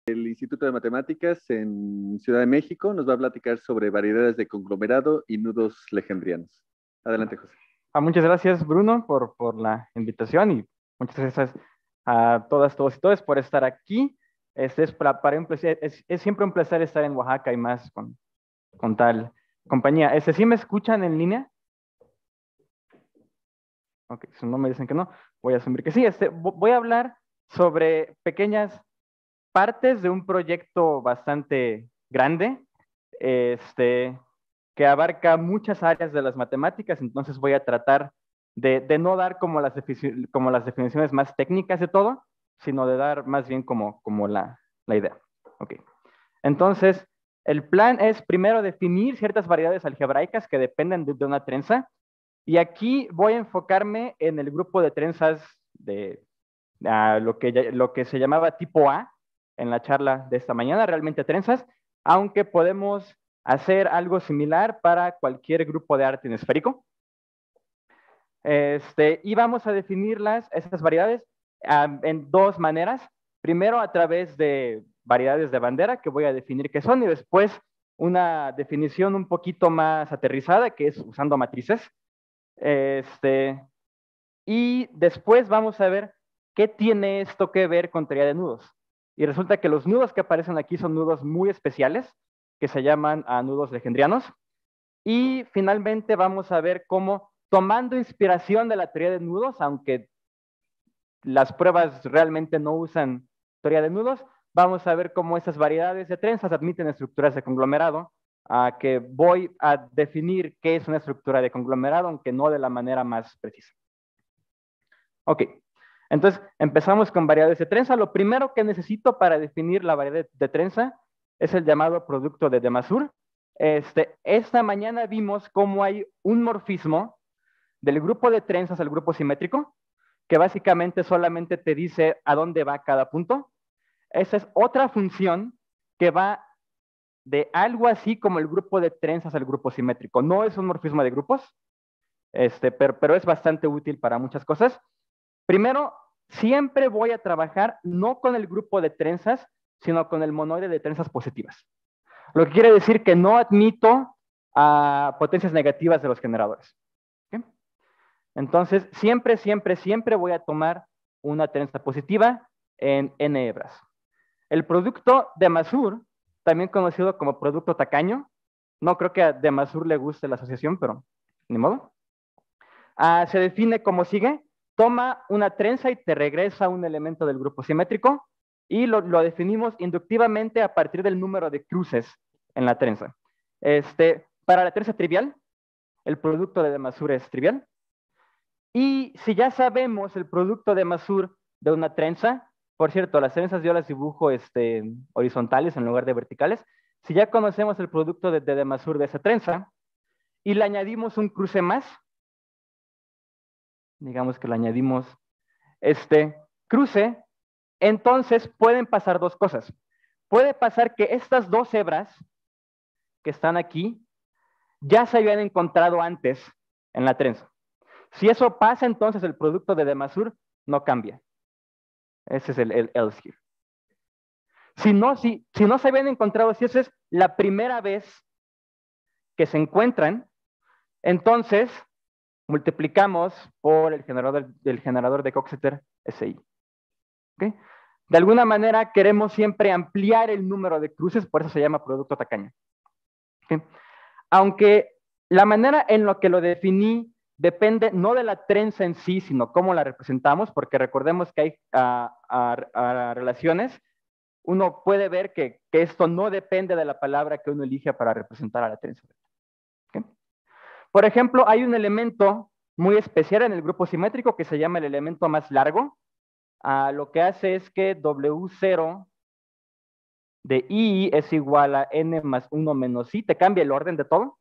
El Instituto de Matemáticas en Ciudad de México nos va a platicar sobre variedades de conglomerado y nudos legendrianos. Adelante, José. Muchas gracias, Bruno, por la invitación y muchas gracias a todas, todos y todas por estar aquí. Es siempre un placer estar en Oaxaca y más con tal compañía. ¿Sí me escuchan en línea? Ok, si no me dicen que no, voy a asumir que sí. Voy a hablar sobre pequeñas partes de un proyecto bastante grande, que abarca muchas áreas de las matemáticas, entonces voy a tratar de no dar como las definiciones más técnicas de todo, sino de dar más bien como la idea. Ok. Entonces, el plan es primero definir ciertas variedades algebraicas que dependen de una trenza, y aquí voy a enfocarme en el grupo de trenzas de lo que se llamaba tipo A en la charla de esta mañana, realmente trenzas, aunque podemos hacer algo similar para cualquier grupo de arte esférico. Y vamos a definirlas, esas variedades, en dos maneras. Primero, a través de variedades de bandera, que voy a definir qué son, y después una definición un poquito más aterrizada, que es usando matrices. Y después vamos a ver qué tiene esto que ver con teoría de nudos. Y resulta que los nudos que aparecen aquí son nudos muy especiales, que se llaman nudos legendrianos. Y finalmente vamos a ver cómo, tomando inspiración de la teoría de nudos, aunque las pruebas realmente no usan teoría de nudos, vamos a ver cómo esas variedades de trenzas admiten estructuras de conglomerado, que voy a definir qué es una estructura de conglomerado, aunque no de la manera más precisa. Ok, entonces empezamos con variedades de trenza. Lo primero que necesito para definir la variedad de trenza es el llamado producto de De Mazur. Esta mañana vimos cómo hay un morfismo del grupo de trenzas al grupo simétrico, que básicamente solamente te dice a dónde va cada punto. Esa es otra función que va de algo así como el grupo de trenzas al grupo simétrico. No es un morfismo de grupos, pero es bastante útil para muchas cosas. Primero, siempre voy a trabajar no con el grupo de trenzas, sino con el monoide de trenzas positivas. Lo que quiere decir que no admito potencias negativas de los generadores. ¿Okay? Entonces, siempre voy a tomar una trenza positiva en n hebras. El producto de Mazur, también conocido como producto tacaño, no creo que a de Mazur le guste la asociación, pero ni modo. Se define como sigue: toma una trenza y te regresa un elemento del grupo simétrico, y lo definimos inductivamente a partir del número de cruces en la trenza. Para la trenza trivial, el producto de Mazur es trivial. Y si ya sabemos el producto de Mazur de una trenza, por cierto, las trenzas yo las dibujo horizontales en lugar de verticales. Si ya conocemos el producto de Mazur de esa trenza y le añadimos un cruce más, digamos que le añadimos este cruce, entonces pueden pasar dos cosas. Puede pasar que estas dos hebras que están aquí ya se habían encontrado antes en la trenza. Si eso pasa, entonces el producto de Mazur no cambia. Ese es el else here. Si no se habían encontrado, si esa es la primera vez que se encuentran, entonces multiplicamos por el generador de Coxeter SI. ¿Okay? De alguna manera queremos siempre ampliar el número de cruces, por eso se llama producto tacaño. ¿Okay? Aunque la manera en la que lo definí depende no de la trenza en sí, sino cómo la representamos, porque recordemos que hay relaciones. Uno puede ver que esto no depende de la palabra que uno elige para representar a la trenza. ¿Okay? Por ejemplo, hay un elemento muy especial en el grupo simétrico que se llama el elemento más largo. Lo que hace es que W0 de I es igual a N más 1 menos I, te cambia el orden de todo.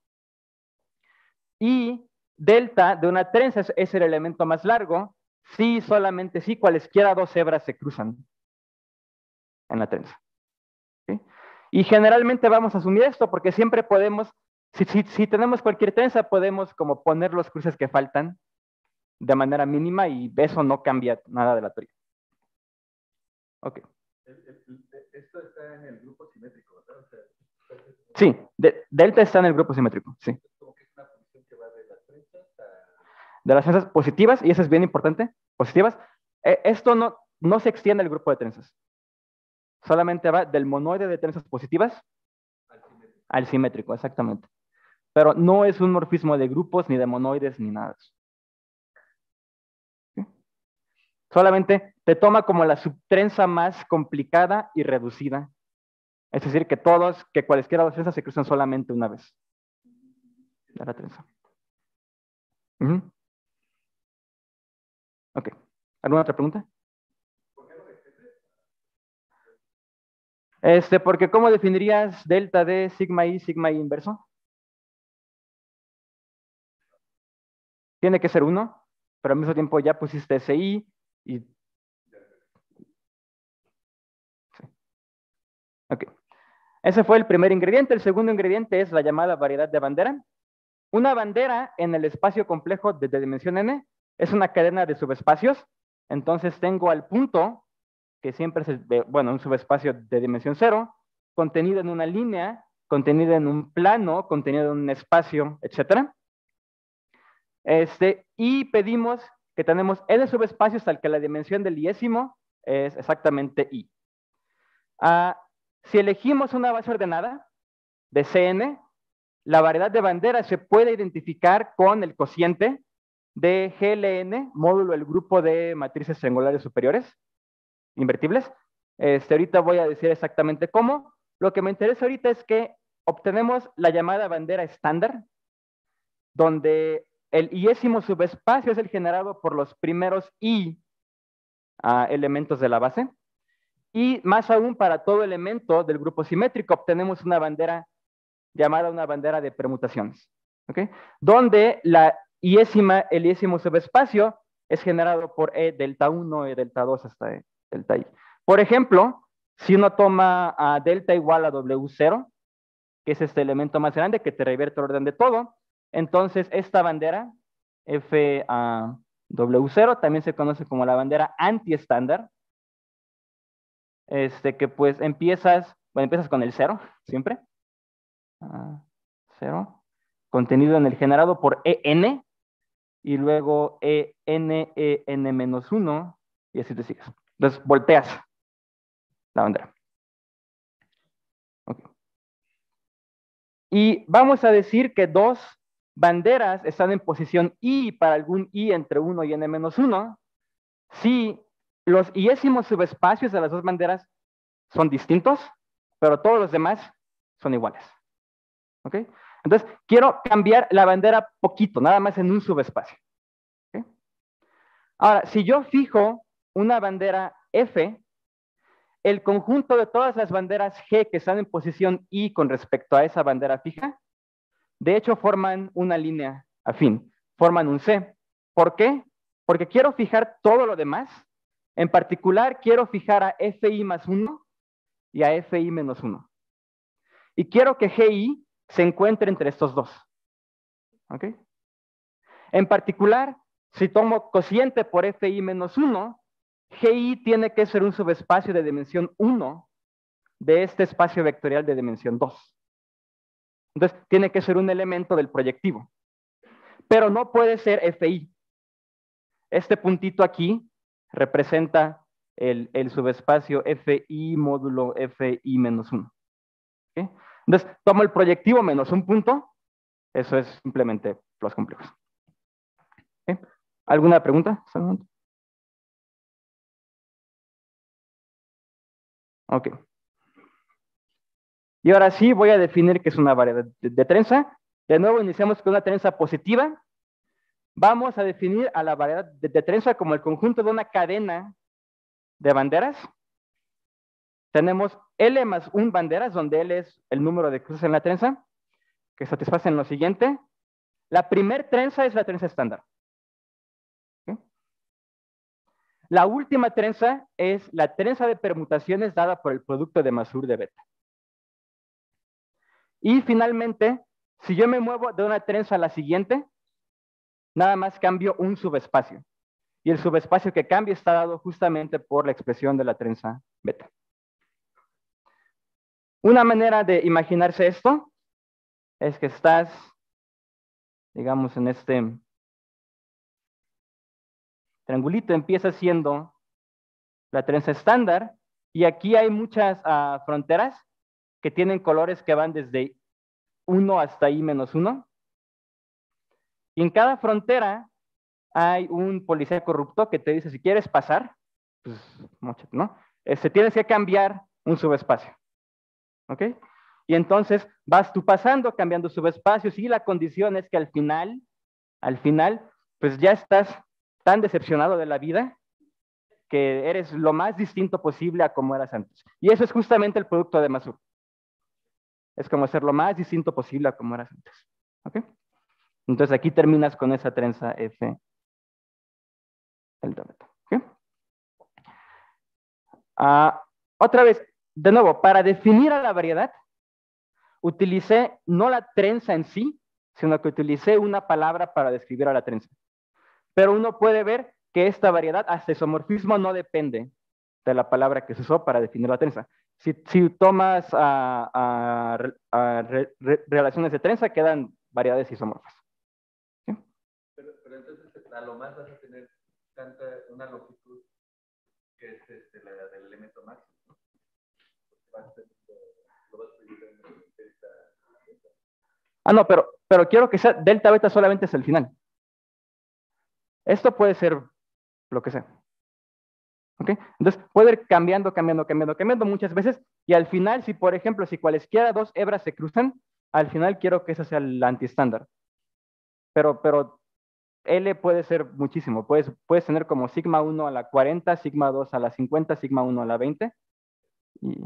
Y delta de una trenza es el elemento más largo, si solamente si cualesquiera dos hebras se cruzan en la trenza. ¿Okay? Y generalmente vamos a asumir esto porque siempre podemos, si tenemos cualquier trenza, podemos como poner los cruces que faltan de manera mínima y eso no cambia nada de la teoría. Ok. Esto está el grupo simétrico, ¿verdad? O sea, sí, delta está en el grupo simétrico, sí. Como que es una función que va de las trenzas a... De las trenzas positivas, y eso es bien importante, positivas, esto no se extiende al grupo de trenzas. Solamente va del monoide de trenzas positivas al simétrico, exactamente. Pero no es un morfismo de grupos, ni de monoides, ni nada de eso. ¿Sí? Solamente te toma como la subtrenza más complicada y reducida. Es decir, que cualesquiera de las trenzas se cruzan solamente una vez. De la trenza. Ok. ¿Alguna otra pregunta? Porque ¿cómo definirías delta de sigma I inverso? Tiene que ser 1, pero al mismo tiempo ya pusiste SI y... Sí. Ok. Ese fue el primer ingrediente. El segundo ingrediente es la llamada variedad de bandera. Una bandera en el espacio complejo de dimensión n es una cadena de subespacios. Entonces tengo al punto, que siempre es, un subespacio de dimensión 0, contenido en una línea, contenido en un plano, contenido en un espacio, etc. Y pedimos que tenemos n subespacios tal que la dimensión del iésimo es exactamente i. Si elegimos una base ordenada de Cn, la variedad de banderas se puede identificar con el cociente de GLN, módulo el grupo de matrices triangulares superiores, invertibles. Ahorita voy a decir exactamente cómo. Lo que me interesa ahorita es que obtenemos la llamada bandera estándar, donde el iésimo subespacio es el generado por los primeros i elementos de la base. Y más aún, para todo elemento del grupo simétrico, obtenemos una bandera llamada una bandera de permutaciones, ¿okay? Donde el iésimo subespacio es generado por E delta 1, E delta 2 hasta E delta I. Por ejemplo, si uno toma a delta igual a W0, que es este elemento más grande que te revierte el orden de todo, entonces esta bandera, W0, también se conoce como la bandera anti-estándar, que pues empiezas con el 0, siempre. 0, contenido en el generado por EN, y luego EN menos 1, y así te sigues. Entonces volteas la bandera. Okay. Y vamos a decir que dos banderas están en posición I para algún I entre 1 y N menos 1, si los iésimos subespacios de las dos banderas son distintos, pero todos los demás son iguales. ¿Ok? Entonces, quiero cambiar la bandera poquito, nada más en un subespacio. ¿Ok? Ahora, si yo fijo una bandera F, el conjunto de todas las banderas G que están en posición I con respecto a esa bandera fija, de hecho forman una línea afín, forman un C. ¿Por qué? Porque quiero fijar todo lo demás. En particular, quiero fijar a FI más 1 y a FI menos 1. Y quiero que GI se encuentre entre estos dos. ¿Ok? En particular, si tomo cociente por FI menos 1, GI tiene que ser un subespacio de dimensión 1 de este espacio vectorial de dimensión 2. Entonces, tiene que ser un elemento del proyectivo. Pero no puede ser FI. Este puntito aquí representa el subespacio FI módulo FI menos 1. ¿Okay? Entonces, tomo el proyectivo menos un punto. Eso es simplemente los complejos. ¿Okay? ¿Alguna pregunta? Ok. Y ahora sí voy a definir qué es una variedad de trenza. De nuevo iniciamos con una trenza positiva. Vamos a definir a la variedad de trenza como el conjunto de una cadena de banderas. Tenemos L más 1 banderas, donde L es el número de cruces en la trenza, que satisfacen lo siguiente. La primer trenza es la trenza estándar. ¿Okay? La última trenza es la trenza de permutaciones dada por el producto de Masur de beta. Y finalmente, si yo me muevo de una trenza a la siguiente, nada más cambio un subespacio. Y el subespacio que cambia está dado justamente por la expresión de la trenza beta. Una manera de imaginarse esto es que estás, digamos, en este triangulito, empieza siendo la trenza estándar, y aquí hay muchas fronteras que tienen colores que van desde 1 hasta I-1. Y en cada frontera hay un policía corrupto que te dice, si quieres pasar, pues, móchate, ¿no? Tienes que cambiar un subespacio. ¿Ok? Y entonces vas tú pasando, cambiando subespacios, y la condición es que al final, pues ya estás tan decepcionado de la vida que eres lo más distinto posible a como eras antes. Y eso es justamente el producto de Masur. Es como ser lo más distinto posible a como eras antes. ¿Ok? Entonces aquí terminas con esa trenza F delta beta. ¿Ok? Otra vez, de nuevo, para definir a la variedad, utilicé no la trenza en sí, sino que utilicé una palabra para describir a la trenza. Pero uno puede ver que esta variedad, hasta isomorfismo, no depende de la palabra que se usó para definir la trenza. Si tomas relaciones de trenza, quedan variedades isomorfas. ¿Sí? Pero entonces a lo más vas a tener una longitud que es la del elemento máximo, ¿no? No, pero quiero que sea delta beta solamente es el final. Esto puede ser lo que sea. ¿Ok? Entonces, puede ir cambiando muchas veces, y al final, si por ejemplo, si cualesquiera dos hebras se cruzan, al final quiero que ese sea el antiestándar. Pero L puede ser muchísimo. Puedes tener como sigma 1 a la 40, sigma 2 a la 50, sigma 1 a la 20. Y,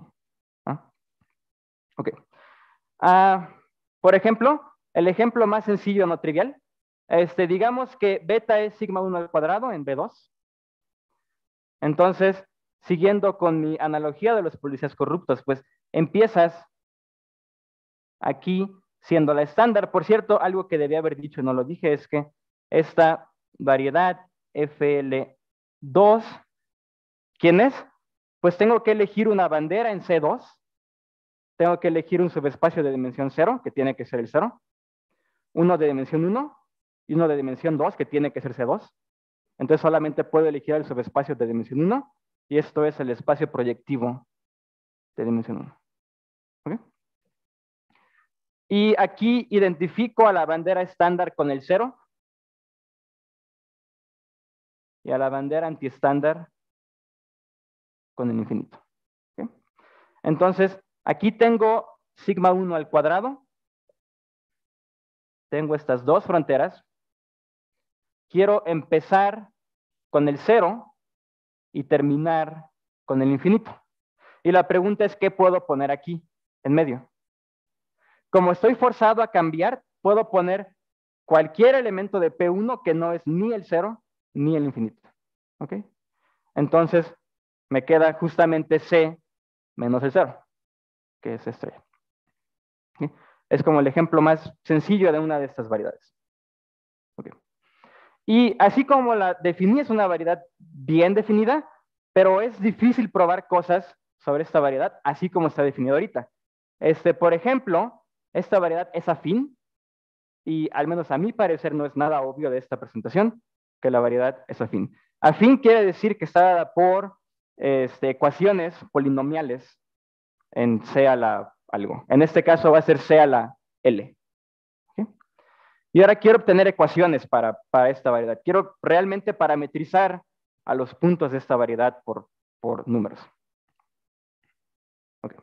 ok. Por ejemplo, el ejemplo más sencillo, no trivial. Digamos que beta es sigma 1 al cuadrado en B2. Entonces, siguiendo con mi analogía de los policías corruptos, pues empiezas aquí siendo la estándar. Por cierto, algo que debía haber dicho y no lo dije es que esta variedad FL2, ¿quién es? Pues tengo que elegir una bandera en C2, tengo que elegir un subespacio de dimensión 0, que tiene que ser el 0, uno de dimensión 1 y uno de dimensión 2, que tiene que ser C2. Entonces solamente puedo elegir el subespacio de dimensión 1, y esto es el espacio proyectivo de dimensión 1. ¿Okay? Y aquí identifico a la bandera estándar con el 0 y a la bandera antiestándar con el infinito. ¿Okay? Entonces, aquí tengo sigma 1 al cuadrado. Tengo estas dos fronteras. Quiero empezar con el 0 y terminar con el infinito. Y la pregunta es, ¿qué puedo poner aquí en medio? Como estoy forzado a cambiar, puedo poner cualquier elemento de P1 que no es ni el 0 ni el infinito. ¿Ok? Entonces, me queda justamente C menos el 0, que es estrella. ¿Sí? Es como el ejemplo más sencillo de una de estas variedades. ¿Okay? Y así como la definí, es una variedad bien definida, pero es difícil probar cosas sobre esta variedad, así como está definido ahorita. Por ejemplo, esta variedad es afín, y al menos a mi parecer no es nada obvio de esta presentación que la variedad es afín. Afín quiere decir que está dada por ecuaciones polinomiales en C a la algo. En este caso va a ser C a la L. ¿Sí? Y ahora quiero obtener ecuaciones para esta variedad. Quiero realmente parametrizar a los puntos de esta variedad por números. Okay.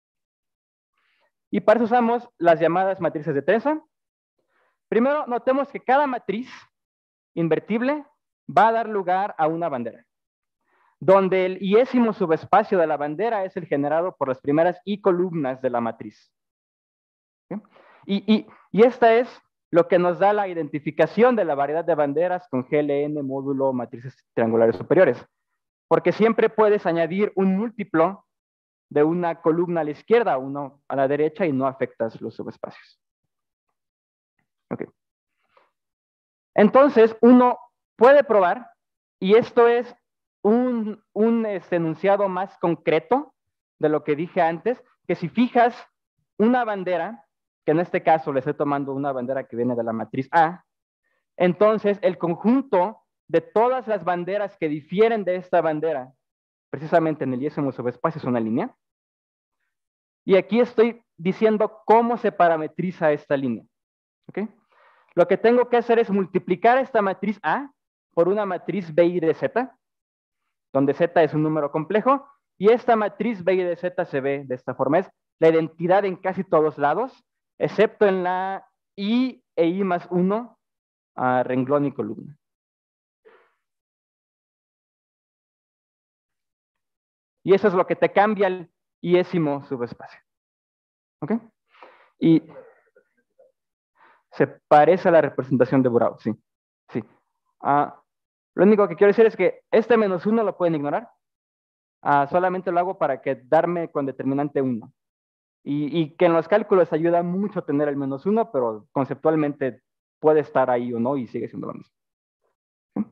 Y para eso usamos las llamadas matrices de trenza. Primero, notemos que cada matriz invertible va a dar lugar a una bandera, donde el iésimo subespacio de la bandera es el generado por las primeras i columnas de la matriz. ¿Sí? Y esta es lo que nos da la identificación de la variedad de banderas con GLN módulo matrices triangulares superiores, porque siempre puedes añadir un múltiplo de una columna a la izquierda, uno a la derecha, y no afectas los subespacios. Okay. Entonces, uno puede probar, y esto es un enunciado más concreto de lo que dije antes, que si fijas una bandera, que en este caso le estoy tomando una bandera que viene de la matriz A, entonces el conjunto de todas las banderas que difieren de esta bandera, precisamente en el y-ésimo subespacio, es una línea. Y aquí estoy diciendo cómo se parametriza esta línea. ¿Okay? Lo que tengo que hacer es multiplicar esta matriz A por una matriz BI de Z, donde Z es un número complejo, y esta matriz BI de Z se ve de esta forma. Es la identidad en casi todos lados, excepto en la I e I más 1, renglón y columna. Y eso es lo que te cambia el y-ésimo subespacio. ¿Ok? Y se parece a la representación de Burao, sí. Sí. Lo único que quiero decir es que este menos 1 lo pueden ignorar. Solamente lo hago para quedarme con determinante 1. Y que en los cálculos ayuda mucho tener el menos 1, pero conceptualmente puede estar ahí o no y sigue siendo lo mismo. ¿Sí?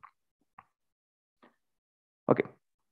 Ok.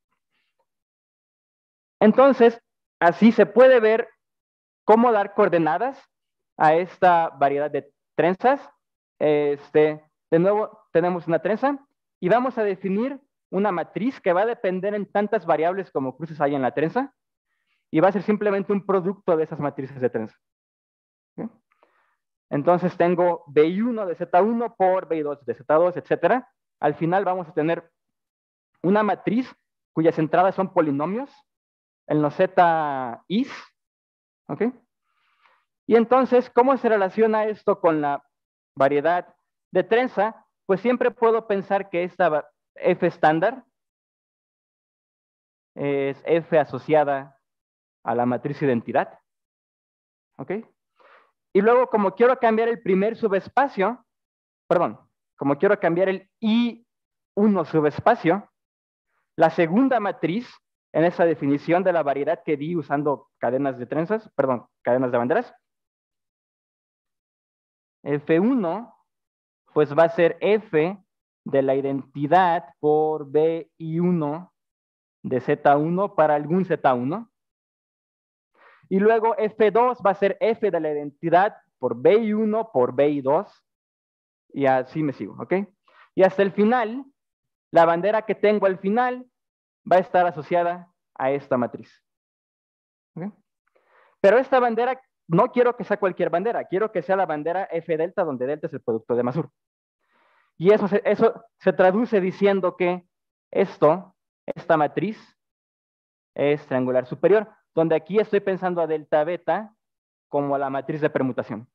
Entonces, así se puede ver cómo dar coordenadas a esta variedad de trenzas. De nuevo, tenemos una trenza y vamos a definir una matriz que va a depender en tantas variables como cruces hay en la trenza y va a ser simplemente un producto de esas matrices de trenza. ¿Sí? Entonces tengo BI1 de Z1 por BI2 de Z2, etc. Al final vamos a tener una matriz cuyas entradas son polinomios en los ZIs. ¿Ok? Y entonces, ¿cómo se relaciona esto con la variedad de trenza? Pues siempre puedo pensar que esta F estándar es F asociada a la matriz identidad. ¿Ok? Y luego, como quiero cambiar el primer subespacio, perdón, como quiero cambiar el I1 subespacio, la segunda matriz en esa definición de la variedad que di usando cadenas de trenzas, perdón, cadenas de banderas, F1 pues va a ser F de la identidad por BI1 de Z1 para algún Z1. Y luego F2 va a ser F de la identidad por BI1 por BI2. Y así me sigo, ¿ok? Y hasta el final, la bandera que tengo al final va a estar asociada a esta matriz. ¿Okay? Pero esta bandera no quiero que sea cualquier bandera, quiero que sea la bandera F delta, donde delta es el producto de Masur. Y eso se traduce diciendo que esta matriz es triangular superior, donde aquí estoy pensando a delta beta como la matriz de permutación.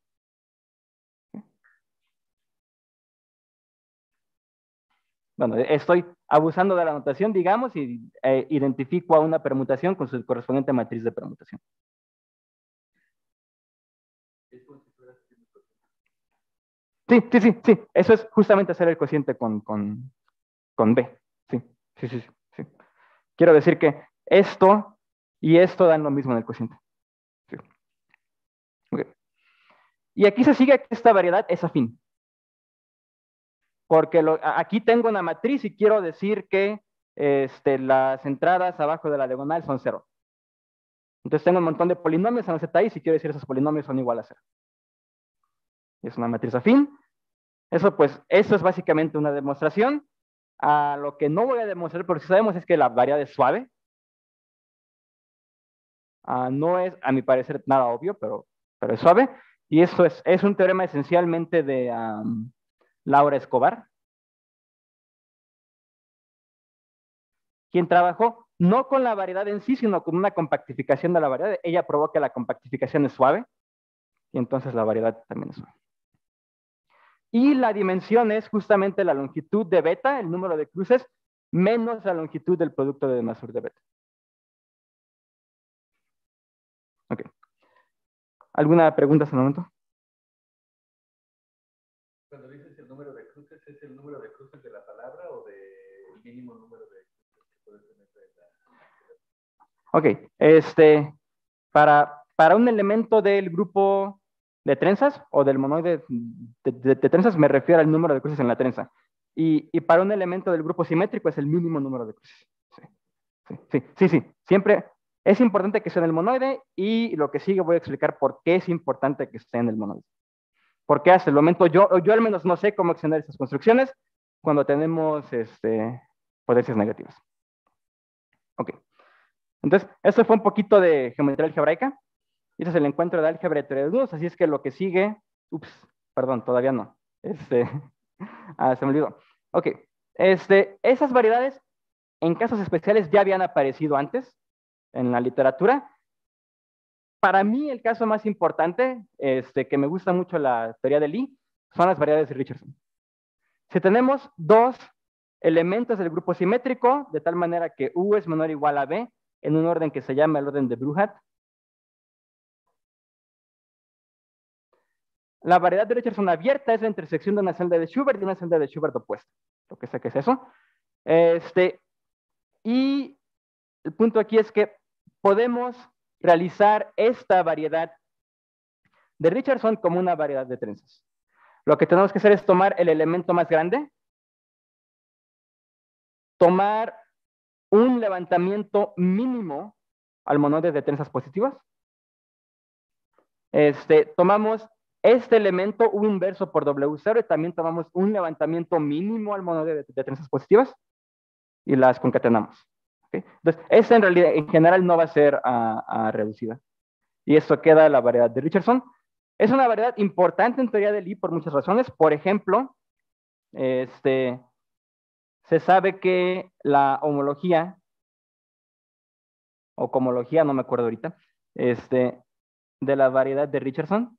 Bueno, estoy abusando de la notación, digamos, y identifico a una permutación con su correspondiente matriz de permutación. Sí. Eso es justamente hacer el cociente con B. Sí. Quiero decir que esto y esto dan lo mismo en el cociente. Sí. Okay. Y aquí se sigue que esta variedad es afín. Porque aquí tengo una matriz y quiero decir que las entradas abajo de la diagonal son 0. Entonces tengo un montón de polinomios en los ZI y quiero decir esos polinomios son igual a 0. Y es una matriz afín. Eso es básicamente una demostración. Lo que no voy a demostrar, porque si sabemos es que la variedad es suave. No es, a mi parecer, nada obvio, pero es suave. Y eso es un teorema esencialmente de Laura Escobar, quien trabajó no con la variedad en sí, sino con una compactificación de la variedad. Ella probó que la compactificación es suave, y entonces la variedad también es suave. Y la dimensión es justamente la longitud de beta, el número de cruces, menos la longitud del producto de Masur de beta. Ok. ¿Alguna pregunta hasta el momento? Cuando dices el número de cruces, ¿es el número de cruces de la palabra o del mínimo número de cruces que puede tener Ok. Para un elemento del grupo de trenzas o del monoide de trenzas, me refiero al número de cruces en la trenza. Y para un elemento del grupo simétrico es el mínimo número de cruces. Sí. Siempre Es importante que esté en el monoide y lo que sigue voy a explicar por qué es importante que esté en el monoide. Porque hasta el momento yo al menos no sé cómo extender esas construcciones cuando tenemos potencias negativas. Ok. Entonces, esto fue un poquito de geometría algebraica. Y ese es el encuentro de álgebra de teoría de nudos. Así es que lo que sigue... Ups, perdón, todavía no. Se me olvidó. Ok. Esas variedades, en casos especiales, ya habían aparecido antes en la literatura. Para mí, el caso más importante, que me gusta mucho la teoría de Lie, son las variedades de Richardson. Si tenemos dos elementos del grupo simétrico, de tal manera que U es menor o igual a B, en un orden que se llama el orden de Bruhat, la variedad de Richardson abierta es la intersección de una celda de Schubert y una celda de Schubert opuesta. Lo que sé que es eso. Y el punto aquí es que podemos realizar esta variedad de Richardson como una variedad de trenzas. Lo que tenemos que hacer es tomar el elemento más grande, tomar un levantamiento mínimo al monoide de trenzas positivas. Tomamos este elemento U inverso por W0 y también tomamos un levantamiento mínimo al monoide de trenzas positivas y las concatenamos. ¿Okay? Entonces, esta en realidad, en general, no va a ser reducida. Y esto queda la variedad de Richardson. Es una variedad importante en teoría de Lie por muchas razones. Por ejemplo, se sabe que la homología, o cohomología, no me acuerdo ahorita, de la variedad de Richardson.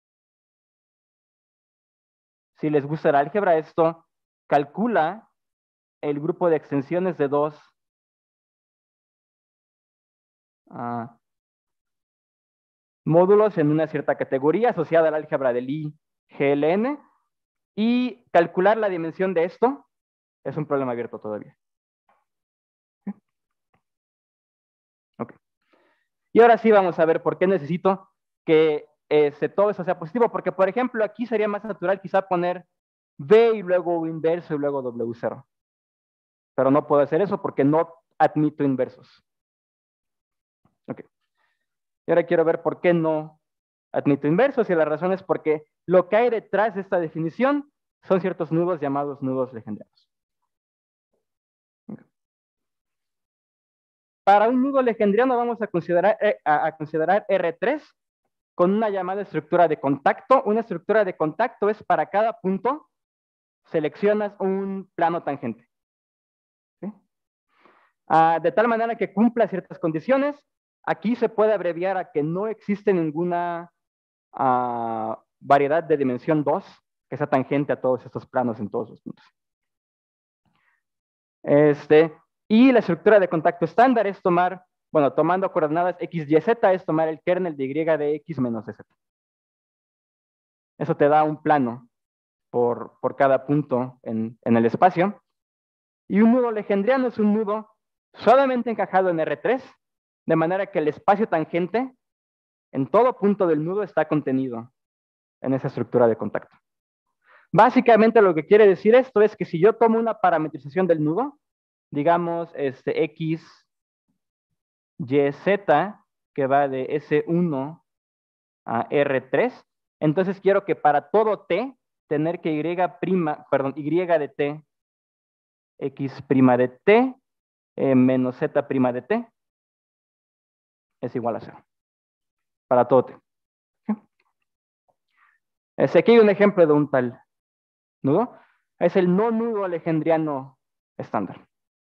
Si les gusta el álgebra, esto calcula el grupo de extensiones de dos módulos en una cierta categoría asociada al álgebra de Lie GLN, y calcular la dimensión de esto es un problema abierto todavía. Okay. Y ahora sí vamos a ver por qué necesito que todo eso sea positivo, porque por ejemplo aquí sería más natural quizá poner V y luego U inverso y luego W0. Pero no puedo hacer eso porque no admito inversos. Ok. Y ahora quiero ver por qué no admito inversos, y la razón es porque lo que hay detrás de esta definición son ciertos nudos llamados nudos legendrianos. Okay. Para un nudo legendriano vamos a considerar R3 con una llamada estructura de contacto. Una estructura de contacto es para cada punto seleccionas un plano tangente. ¿Sí? De tal manera que cumpla ciertas condiciones. Aquí se puede abreviar a que no existe ninguna variedad de dimensión 2 que sea tangente a todos estos planos en todos los puntos. Y la estructura de contacto estándar es tomar, bueno, tomando coordenadas x, y, z, es tomar el kernel de y de x menos de z. Eso te da un plano por cada punto en el espacio. Y un nudo legendriano es un nudo suavemente encajado en R3, de manera que el espacio tangente en todo punto del nudo está contenido en esa estructura de contacto. Básicamente lo que quiere decir esto es que si yo tomo una parametrización del nudo, digamos x, y, z, que va de S1 a R3, entonces quiero que para todo t, tener que y de t, x' de t, menos z' de t, es igual a 0. Para todo t. Aquí hay un ejemplo de un tal nudo. Es el no nudo legendriano estándar.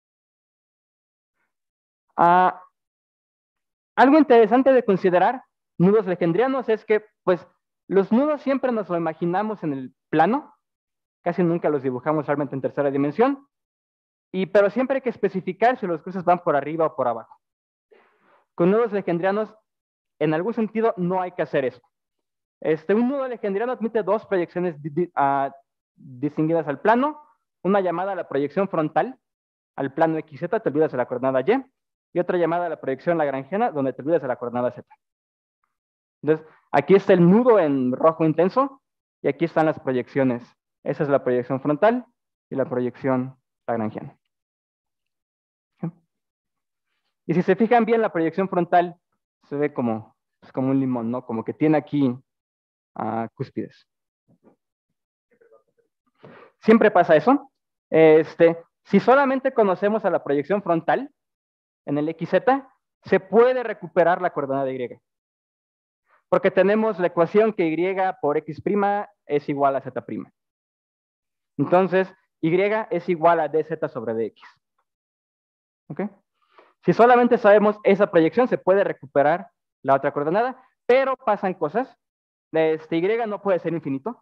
Algo interesante de considerar nudos legendrianos es que, pues, los nudos siempre nos lo imaginamos en el plano. Casi nunca los dibujamos realmente en tercera dimensión. Pero siempre hay que especificar si los cruces van por arriba o por abajo. Con nudos legendrianos, en algún sentido, no hay que hacer eso. Un nudo legendriano admite dos proyecciones distinguidas al plano. Una llamada a la proyección frontal, al plano XZ, te olvidas de la coordenada Y. Y otra llamada a la proyección lagrangiana, donde te olvidas de la coordenada Z. Entonces, aquí está el nudo en rojo intenso, y aquí están las proyecciones. Esa es la proyección frontal y la proyección lagrangiana. Y si se fijan bien, la proyección frontal se ve como, pues como un limón, ¿no? Como que tiene aquí cúspides. Siempre pasa eso. Si solamente conocemos a la proyección frontal en el XZ, se puede recuperar la coordenada Y. Porque tenemos la ecuación que Y por X' es igual a Z'. Entonces, Y es igual a dz sobre dx. ¿Ok? Si solamente sabemos esa proyección, se puede recuperar la otra coordenada, pero pasan cosas. Y no puede ser infinito.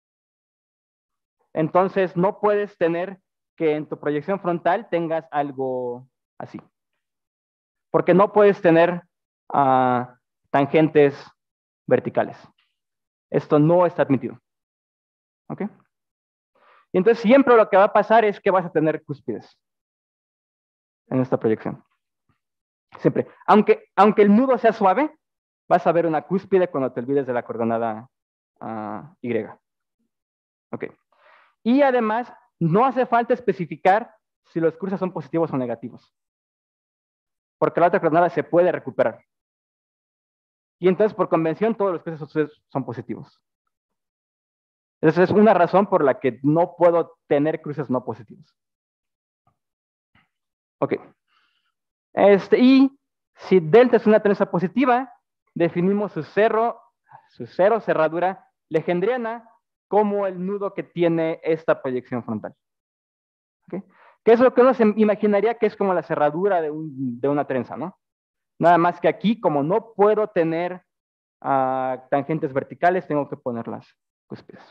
Entonces, no puedes tener que en tu proyección frontal tengas algo así. Porque no puedes tener tangentes verticales. Esto no está admitido. ¿Ok? Y entonces siempre lo que va a pasar es que vas a tener cúspides en esta proyección. Siempre. Aunque el nudo sea suave, vas a ver una cúspide cuando te olvides de la coordenada Y. Ok. Y además, no hace falta especificar si los cruces son positivos o negativos. Porque la otra coordenada se puede recuperar. Y entonces, por convención, todos los cruces son positivos. Esa es una razón por la que no puedo tener cruces no positivos. Ok. Y si delta es una trenza positiva, definimos su cero cerradura legendriana como el nudo que tiene esta proyección frontal. ¿Okay? Que es lo que uno se imaginaría que es como la cerradura de una trenza, ¿no? Nada más que aquí, como no puedo tener tangentes verticales, tengo que poner las cúspides.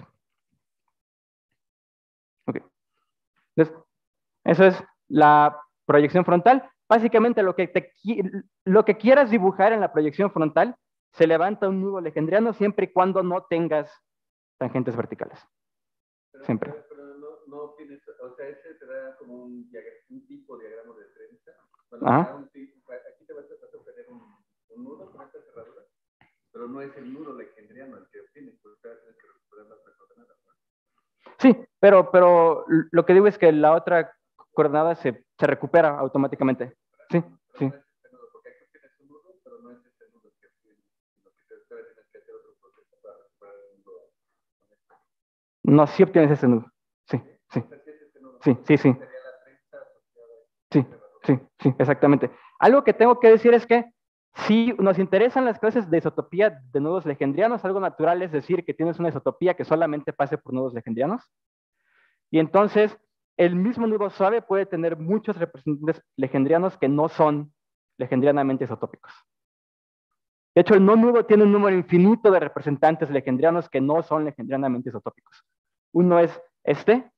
Ok. Entonces, eso es la proyección frontal. Básicamente, lo que quieras dibujar en la proyección frontal, se levanta un nudo legendriano siempre y cuando no tengas tangentes verticales. Siempre. Pero no tienes, o sea, ese te da como un tipo de diagrama de trenza. Bueno, aquí te vas a obtener un nudo con esta cerradura, pero no es el nudo legendriano el que obtienes, porque tienes que recuperar la otra coordenada. Sí, pero lo que digo es que la otra coordenada se recupera automáticamente. Sí, sí. Porque aquí tienes un nudo, pero no es ese nudo que tienes, sino que tienes que hacer otro proceso para recuperar el nudo. No, sí obtienes ese nudo. Sí, sí. Sí, sí, sí. Sí, sí, sí, exactamente. Algo que tengo que decir es que si nos interesan las clases de isotopía de nudos legendrianos, algo natural es decir que tienes una isotopía que solamente pase por nudos legendrianos. Y entonces, el mismo nudo suave puede tener muchos representantes legendrianos que no son legendrianamente isotópicos. De hecho, el no nudo tiene un número infinito de representantes legendrianos que no son legendrianamente isotópicos. Uno es este,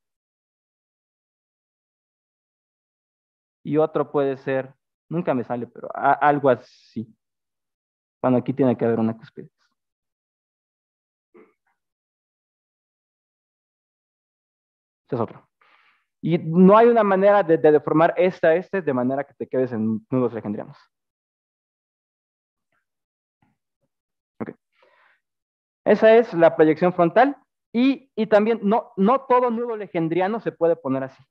y otro puede ser, nunca me sale, pero algo así. Bueno, aquí tiene que haber una cúspide. Este es otro. Y no hay una manera de deformar este de manera que te quedes en nudos legendrianos. Okay. Esa es la proyección frontal. Y también no todo nudo legendriano se puede poner así.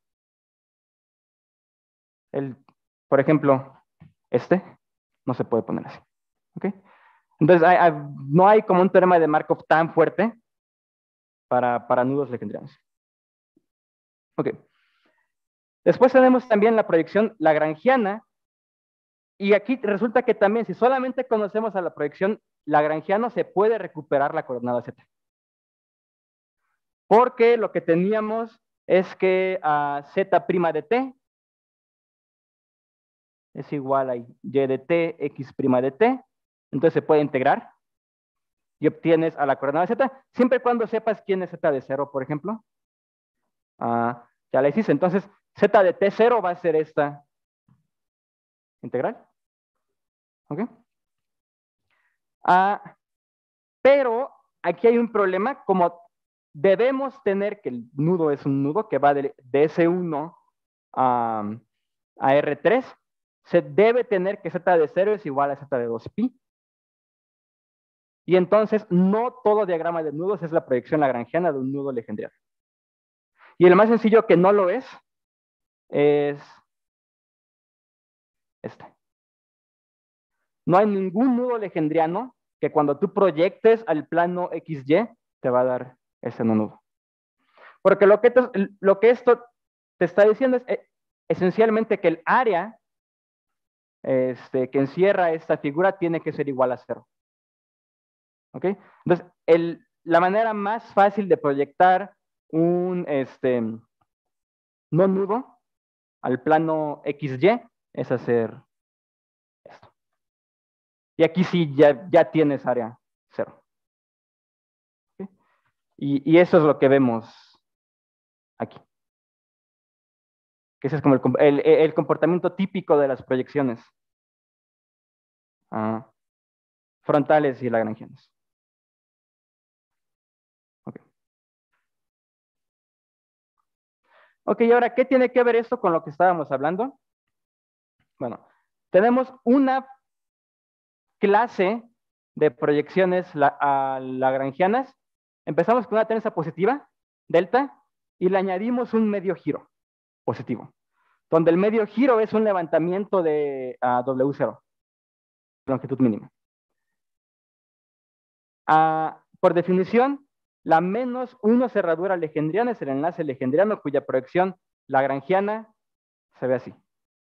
Por ejemplo, este no se puede poner así. ¿Okay? Entonces, no hay como un teorema de Markov tan fuerte para nudos legendrianos. Ok. Después tenemos también la proyección lagrangiana. Y aquí resulta que también, si solamente conocemos a la proyección lagrangiana, se puede recuperar la coordenada Z. Porque lo que teníamos es que Z' de t es igual a y de t, x' de t. Entonces se puede integrar y obtienes a la coordenada Z, siempre y cuando sepas quién es Z de 0, por ejemplo. Ya la hiciste. Entonces, Z de t0 va a ser esta integral. ¿Ok? Pero aquí hay un problema, como debemos tener que el nudo es un nudo que va de S1 a R3, se debe tener que Z de 0 es igual a Z de 2pi. Y entonces no todo diagrama de nudos es la proyección lagrangiana de un nudo legendriano. Y el más sencillo que no lo es este. No hay ningún nudo legendriano que cuando tú proyectes al plano XY te va a dar ese nudo. Porque lo que esto te está diciendo es esencialmente que el área que encierra esta figura tiene que ser igual a 0. ¿Ok? Entonces, la manera más fácil de proyectar un no nudo al plano XY es hacer esto. Y aquí sí ya tienes área 0. ¿Okay? Y eso es lo que vemos aquí. Que ese es como el comportamiento típico de las proyecciones frontales y lagrangianas. Okay. Ok, y ahora, ¿qué tiene que ver esto con lo que estábamos hablando? Bueno, tenemos una clase de proyecciones lagrangianas. Empezamos con una tensa positiva, delta, y le añadimos un medio giro positivo, donde el medio giro es un levantamiento de W0, longitud mínima. Por definición, la -1 cerradura legendriana es el enlace legendriano cuya proyección lagrangiana se ve así.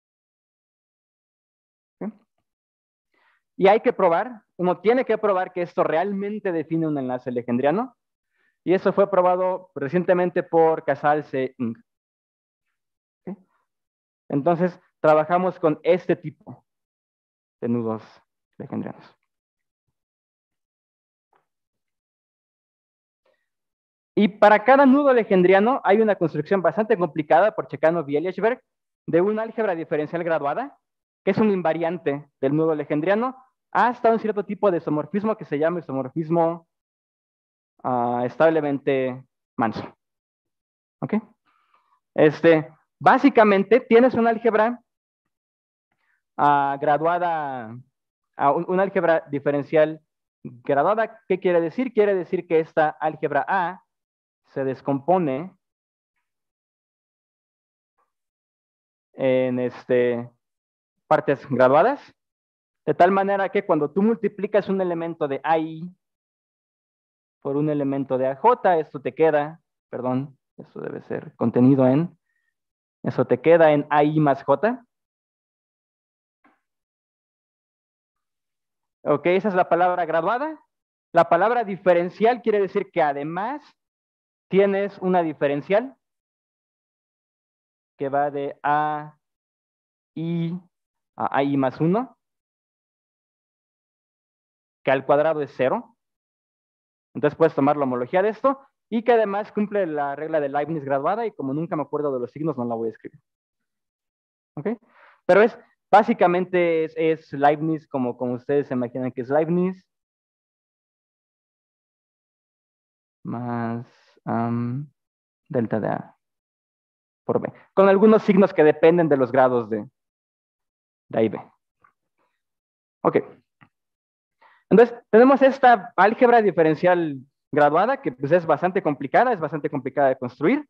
¿Sí? Y hay que probar, uno tiene que probar que esto realmente define un enlace legendriano, y eso fue probado recientemente por Casals e Ng. ¿Sí? Entonces, trabajamos con este tipo de nudos legendrianos. Y para cada nudo legendriano hay una construcción bastante complicada por Chekhanov y Eliashberg de una álgebra diferencial graduada, que es un invariante del nudo legendriano, hasta un cierto tipo de isomorfismo que se llama isomorfismo establemente manso. ¿Ok? Básicamente tienes una álgebra graduada, una álgebra diferencial graduada. ¿Qué quiere decir? Quiere decir que esta álgebra A se descompone en partes graduadas, de tal manera que cuando tú multiplicas un elemento de AI por un elemento de AJ, esto te queda, perdón, esto debe ser contenido en, eso te queda en AI más J. Ok, esa es la palabra graduada. La palabra diferencial quiere decir que además tienes una diferencial que va de AI a AI más 1, que al cuadrado es 0. Entonces puedes tomar la homología de esto y que además cumple la regla de Leibniz graduada, y como nunca me acuerdo de los signos, no la voy a escribir. ¿Ok? Pero básicamente es Leibniz como ustedes se imaginan que es Leibniz, más delta de A por B, con algunos signos que dependen de los grados de A y B. Ok. Entonces, tenemos esta álgebra diferencial graduada que pues, es bastante complicada de construir.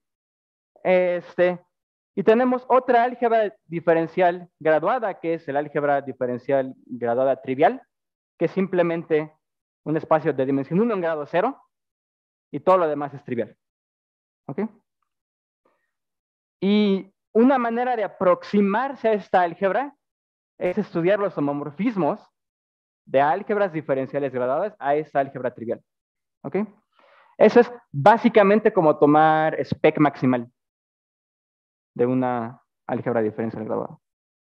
Y tenemos otra álgebra diferencial graduada, que es el álgebra diferencial graduada trivial, que es simplemente un espacio de dimensión 1 en grado 0, y todo lo demás es trivial. ¿Ok? Y una manera de aproximarse a esta álgebra es estudiar los homomorfismos de álgebras diferenciales graduadas a esta álgebra trivial. ¿Ok? Eso es básicamente como tomar spec maximal de una álgebra diferencial graduada.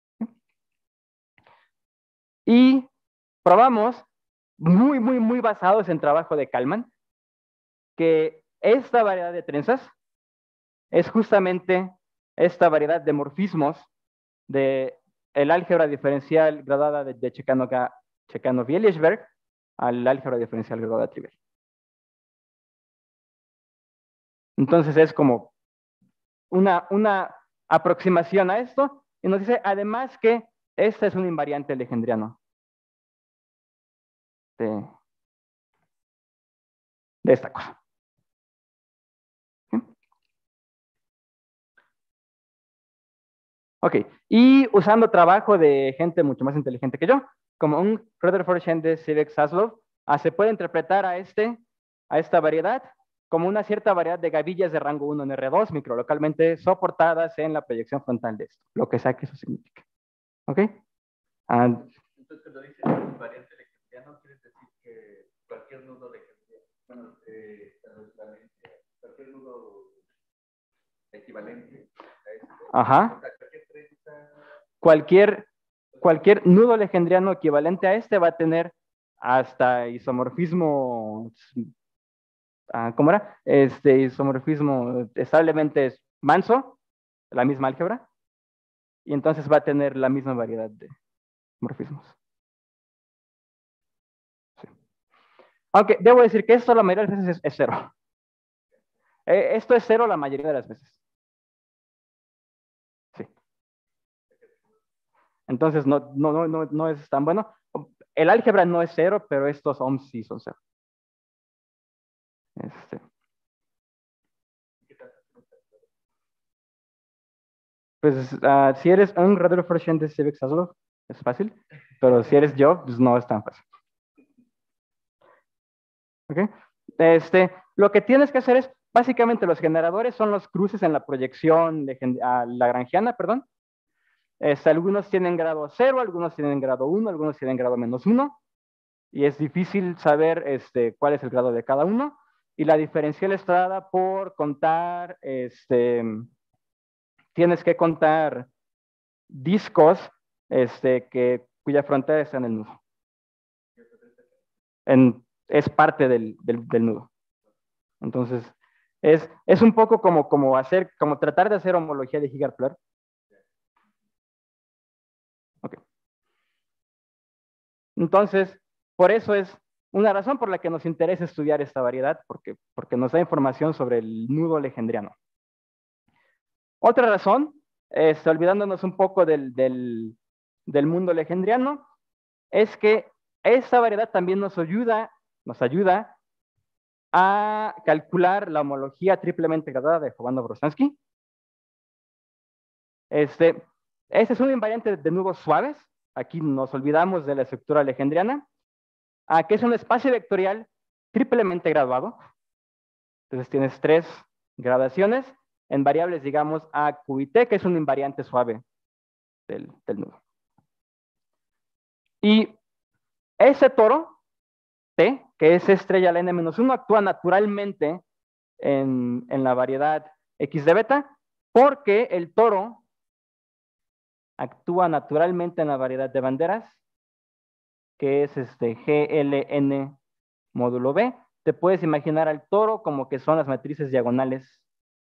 Y probamos, muy basados en trabajo de Kalman, que esta variedad de trenzas es justamente esta variedad de morfismos de el álgebra diferencial graduada de Chekhanov y Eliashberg al álgebra diferencial graduada trivial. Entonces es como una aproximación a esto, y nos dice además que este es un invariante legendriano de esta cosa. ¿Sí? Ok, y usando trabajo de gente mucho más inteligente que yo, como un Rutherford de Sivek-Zaslov, se puede interpretar a esta variedad como una cierta variedad de gavillas de rango 1 en R2 microlocalmente soportadas en la proyección frontal de esto, lo que sea que eso signifique. ¿Ok? Entonces, cuando dices variante lagrangiano, ¿quieres decir que cualquier nudo lagrangiano, bueno, cualquier nudo equivalente a este? Ajá. O sea, Cualquier nudo legendriano equivalente a este va a tener hasta isomorfismo, ¿cómo era? Isomorfismo establemente manso, la misma álgebra, y entonces va a tener la misma variedad de morfismos. Sí. Aunque debo decir que esto la mayoría de las veces es cero. Esto es cero la mayoría de las veces. Sí. Entonces no es tan bueno. El álgebra no es cero, pero estos ohms sí son cero. Pues si eres un Rutherford de Sivek-Zaslov, es fácil, pero si eres yo, pues no es tan fácil. ¿Okay? Lo que tienes que hacer es, básicamente los generadores son los cruces en la proyección lagrangiana, perdón. Algunos tienen grado 0, algunos tienen grado 1, algunos tienen grado -1, y es difícil saber cuál es el grado de cada uno, y la diferencial está dada por contar, tienes que contar discos cuya frontera está en el nudo. Es parte del nudo. Entonces, es un poco como tratar de hacer homología de Higgs-Plotter. Okay. Entonces, por eso es una razón por la que nos interesa estudiar esta variedad, porque nos da información sobre el nudo legendriano. Otra razón, olvidándonos un poco del mundo legendriano, es que esta variedad también nos ayuda a calcular la homología triplemente graduada de Jovanov-Rosansky. Este es un invariante de nudos suaves. Aquí nos olvidamos de la estructura legendriana, que es un espacio vectorial triplemente graduado. Entonces tienes 3 gradaciones en variables, digamos, A, Q y T, que es un invariante suave del nudo. Y ese toro, T, que es estrella al n-1, actúa naturalmente en la variedad X de beta, porque el toro actúa naturalmente en la variedad de banderas, que es GLN módulo B. Te puedes imaginar al toro como que son las matrices diagonales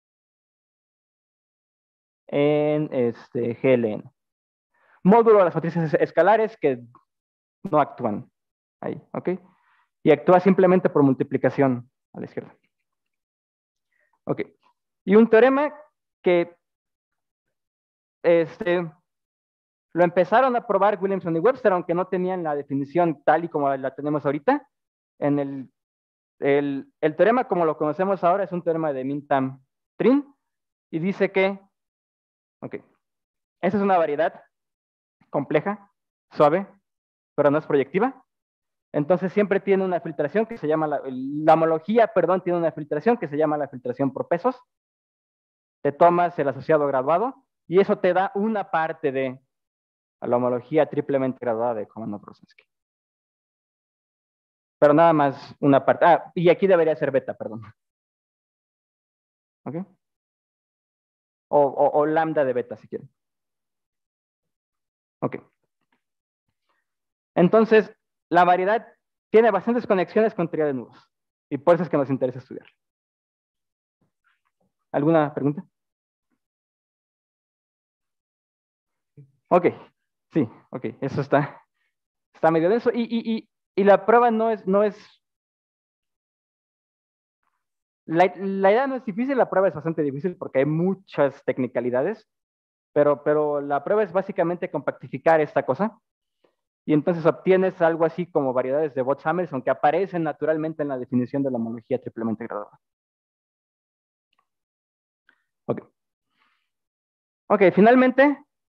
en GLN. Módulo de las matrices escalares que no actúan ahí, ¿ok? Y actúa simplemente por multiplicación a la izquierda. Ok. Y un teorema que lo empezaron a probar Williamson y Webster, aunque no tenían la definición tal y como la tenemos ahorita. En el teorema como lo conocemos ahora es un teorema de Mintam-Trin y dice que, ok, esa es una variedad compleja, suave, pero no es proyectiva. Entonces siempre tiene una filtración que se llama, la homología, perdón, tiene una filtración que se llama la filtración por pesos. Te tomas el asociado graduado y eso te da una parte de la homología triplemente graduada de Jovanov-Rosansky. Pero nada más una parte. Y aquí debería ser beta, perdón. ¿Ok? O lambda de beta, si quieren. Ok. Entonces, la variedad tiene bastantes conexiones con teoría de nudos. Y por eso es que nos interesa estudiar. ¿Alguna pregunta? Ok. Sí, ok. Eso está medio denso. Y la prueba no es la idea no es difícil, la prueba es bastante difícil porque hay muchas tecnicalidades, pero la prueba es básicamente compactificar esta cosa y entonces obtienes algo así como variedades de Bott-Samuelson que aparecen naturalmente en la definición de la homología triplemente graduada. Ok. Ok, finalmente,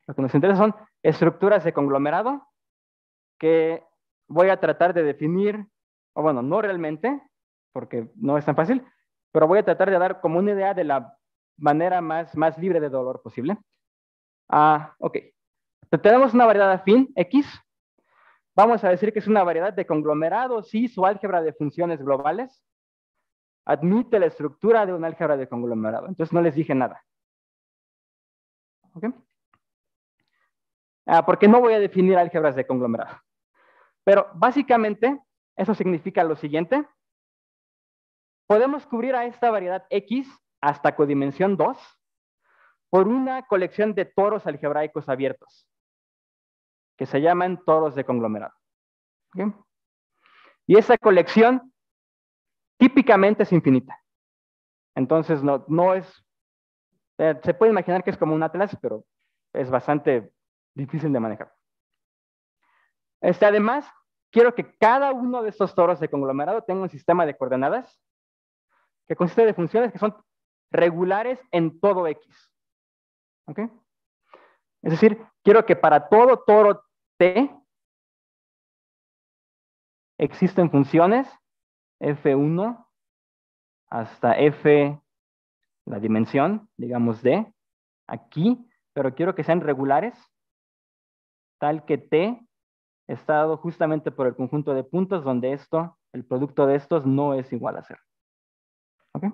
Lo que nos interesa son estructuras de conglomerado que voy a tratar de definir, o bueno, no realmente, porque no es tan fácil, pero voy a tratar de dar como una idea de la manera más libre de dolor posible. Ok. Tenemos una variedad afín, X. Vamos a decir que es una variedad de conglomerados si su álgebra de funciones globales admite la estructura de un álgebra de conglomerado. Entonces no les dije nada. ¿Ok? Porque no voy a definir álgebras de conglomerado. Pero básicamente eso significa lo siguiente. Podemos cubrir a esta variedad X hasta codimensión 2 por una colección de toros algebraicos abiertos que se llaman toros de conglomerado. ¿Okay? Y esa colección típicamente es infinita. Entonces no es, se puede imaginar que es como un atlas, pero es bastante difícil de manejar. Además, quiero que cada uno de estos toros de conglomerado tenga un sistema de coordenadas que consiste de funciones que son regulares en todo X. ¿Ok? Es decir, quiero que para todo toro T existen funciones F1 hasta F, la dimensión, digamos, D, aquí, pero quiero que sean regulares, tal que T está dado justamente por el conjunto de puntos donde esto, el producto de estos, no es igual a 0. ¿Ok?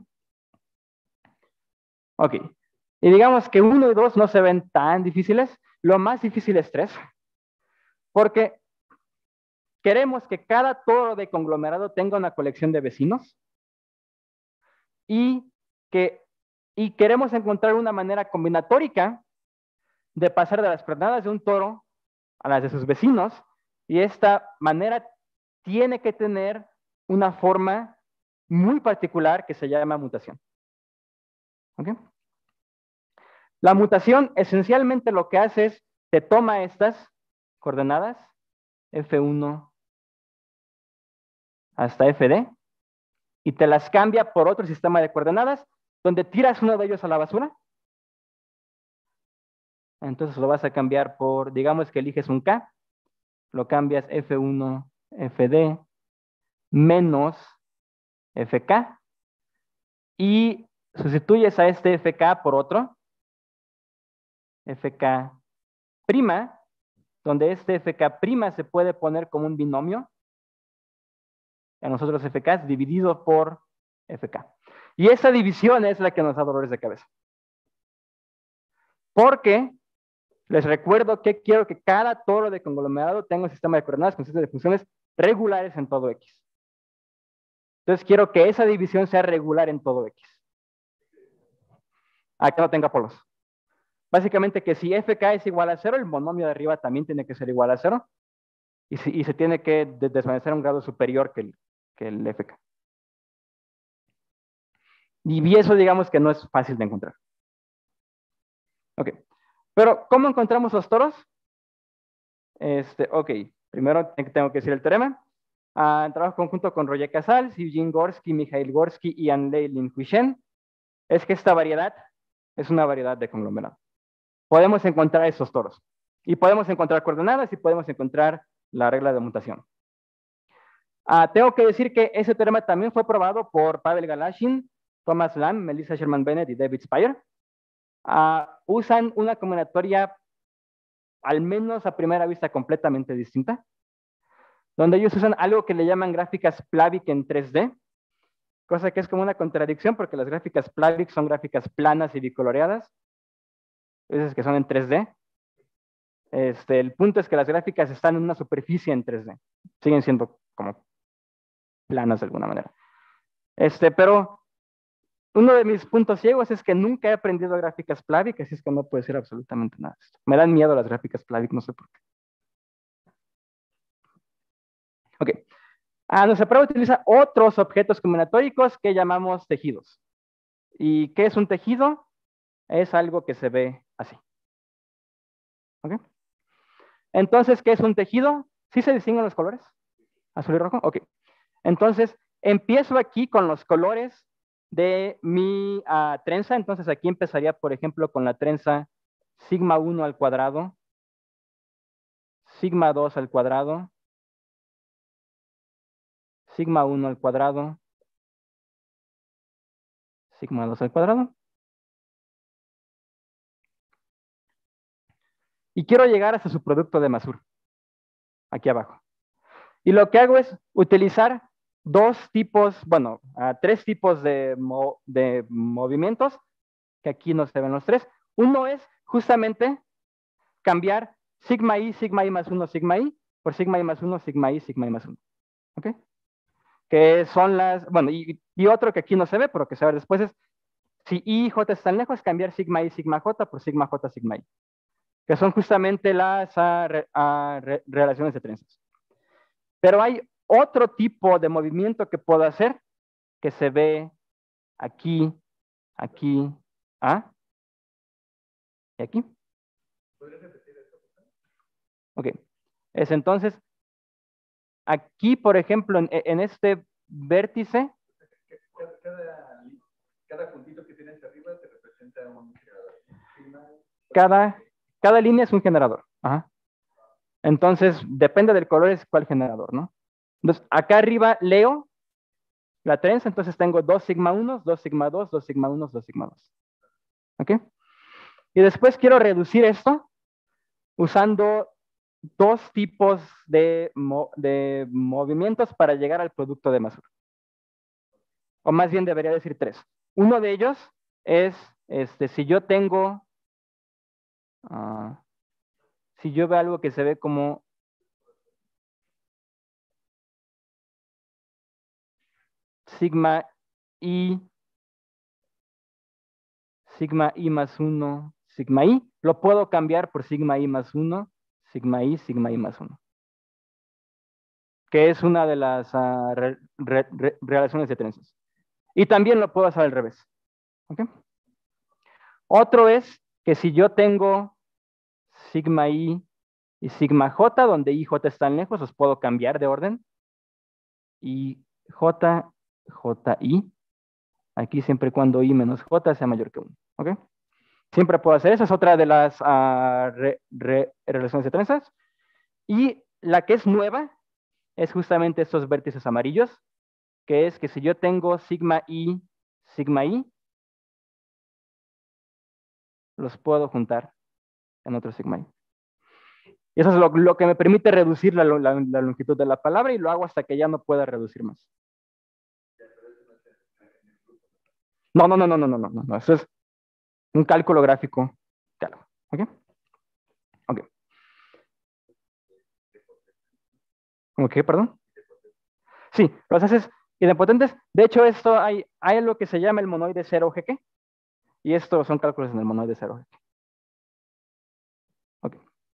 Ok. Y digamos que 1 y 2 no se ven tan difíciles. Lo más difícil es 3, porque queremos que cada toro de conglomerado tenga una colección de vecinos y queremos encontrar una manera combinatórica de pasar de las coordenadas de un toro a las de sus vecinos, y esta manera tiene que tener una forma muy particular que se llama mutación. ¿Okay? La mutación esencialmente lo que hace es, te toma estas coordenadas, F1 hasta Fd, y te las cambia por otro sistema de coordenadas, donde tiras uno de ellos a la basura. Entonces lo vas a cambiar por, digamos que eliges un K, lo cambias F1, Fd, menos Fk, y sustituyes a este Fk por otro, Fk', donde este Fk' se puede poner como un binomio a nosotros Fk dividido por Fk. Y esa división es la que nos da dolores de cabeza. Porque les recuerdo que quiero que cada toro de conglomerado tenga un sistema de coordenadas con sistema de funciones regulares en todo X. Entonces quiero que esa división sea regular en todo X. Que no tenga polos. Básicamente que si Fk es igual a 0, el monomio de arriba también tiene que ser igual a 0. Y se tiene que desvanecer a un grado superior que el Fk. Y eso digamos que no es fácil de encontrar. Ok. Pero, ¿cómo encontramos los toros? Ok. Primero tengo que decir el teorema. Trabajo conjunto con Roger Casals, Eugene Gorski, Mikhail Gorski y Anley Lin Huishen. Es que esta variedad es una variedad de conglomerado. Podemos encontrar esos toros. Y podemos encontrar coordenadas y podemos encontrar la regla de mutación. Tengo que decir que ese teorema también fue probado por Pavel Galashin, Thomas Lamb, Melissa Sherman Bennett y David Spire. Usan una combinatoria, al menos a primera vista, completamente distinta, donde ellos usan algo que le llaman gráficas Plavik en 3D, cosa que es como una contradicción porque las gráficas Plavik son gráficas planas y bicoloreadas, esas que son en 3D. El punto es que las gráficas están en una superficie en 3D, siguen siendo como planas de alguna manera. Pero uno de mis puntos ciegos es que nunca he aprendido gráficas Plavik, así es que no puedo decir absolutamente nada de esto. Me dan miedo las gráficas Plavik, no sé por qué. Ok. Nuestra prueba utiliza otros objetos combinatóricos que llamamos tejidos. ¿Y qué es un tejido? Es algo que se ve así. ¿Ok? Entonces, ¿qué es un tejido? ¿Sí se distinguen los colores? ¿Azul y rojo? Ok. Entonces, empiezo aquí con los colores de mi trenza. Entonces, aquí empezaría, por ejemplo, con la trenza sigma 1 al cuadrado, sigma 2 al cuadrado, sigma 1 al cuadrado, sigma 2 al cuadrado. Y quiero llegar hasta su producto de Masur, aquí abajo. Y lo que hago es utilizar tres tipos de movimientos, que aquí no se ven los tres. Uno es justamente cambiar sigma i más 1, sigma i, por sigma i más 1, sigma i más 1. ¿Ok? Que son y otro que aquí no se ve, pero que se ve después es, si i y j están lejos, cambiar sigma i, sigma j por sigma j, sigma i. Que son justamente las relaciones de trenzas. Pero hay otro tipo de movimiento que puedo hacer que se ve aquí, aquí, y aquí. ¿Podrías repetir eso? Ok. Es entonces, aquí, por ejemplo, en este vértice. Cada puntito que tienes arriba te representa un generador. Cada línea es un generador. Ajá. Entonces, depende del color, es cuál generador, ¿no? Entonces, acá arriba leo la trenza, entonces tengo 2 sigma 1, 2 sigma 2, 2 sigma 1, 2 sigma 2. ¿Ok? Y después quiero reducir esto usando dos tipos de movimientos para llegar al producto de Masur. O más bien debería decir tres. Uno de ellos es, si yo tengo, si yo veo algo que se ve como sigma i más 1, sigma i, lo puedo cambiar por sigma i más 1, sigma i más 1. Que es una de las relaciones de trenzas. Y también lo puedo hacer al revés. ¿Okay? Otro es que si yo tengo sigma i y sigma j, donde i y j están lejos, los puedo cambiar de orden. Y j, i, aquí siempre y cuando i menos j sea mayor que 1. ¿Ok? Siempre puedo hacer eso, es otra de las relaciones de trenzas. Y la que es nueva es justamente estos vértices amarillos, que es que si yo tengo sigma i, los puedo juntar en otro sigma i. Y eso es lo que me permite reducir la longitud de la palabra y lo hago hasta que ya no pueda reducir más. No. Eso es un cálculo gráfico. Claro. ¿Ok? Ok. ¿Cómo qué, perdón? Sí, los haces idempotentes. De hecho, esto hay algo que se llama el monoide 0 GQ. Y estos son cálculos en el monoide 0 GQ. Ok.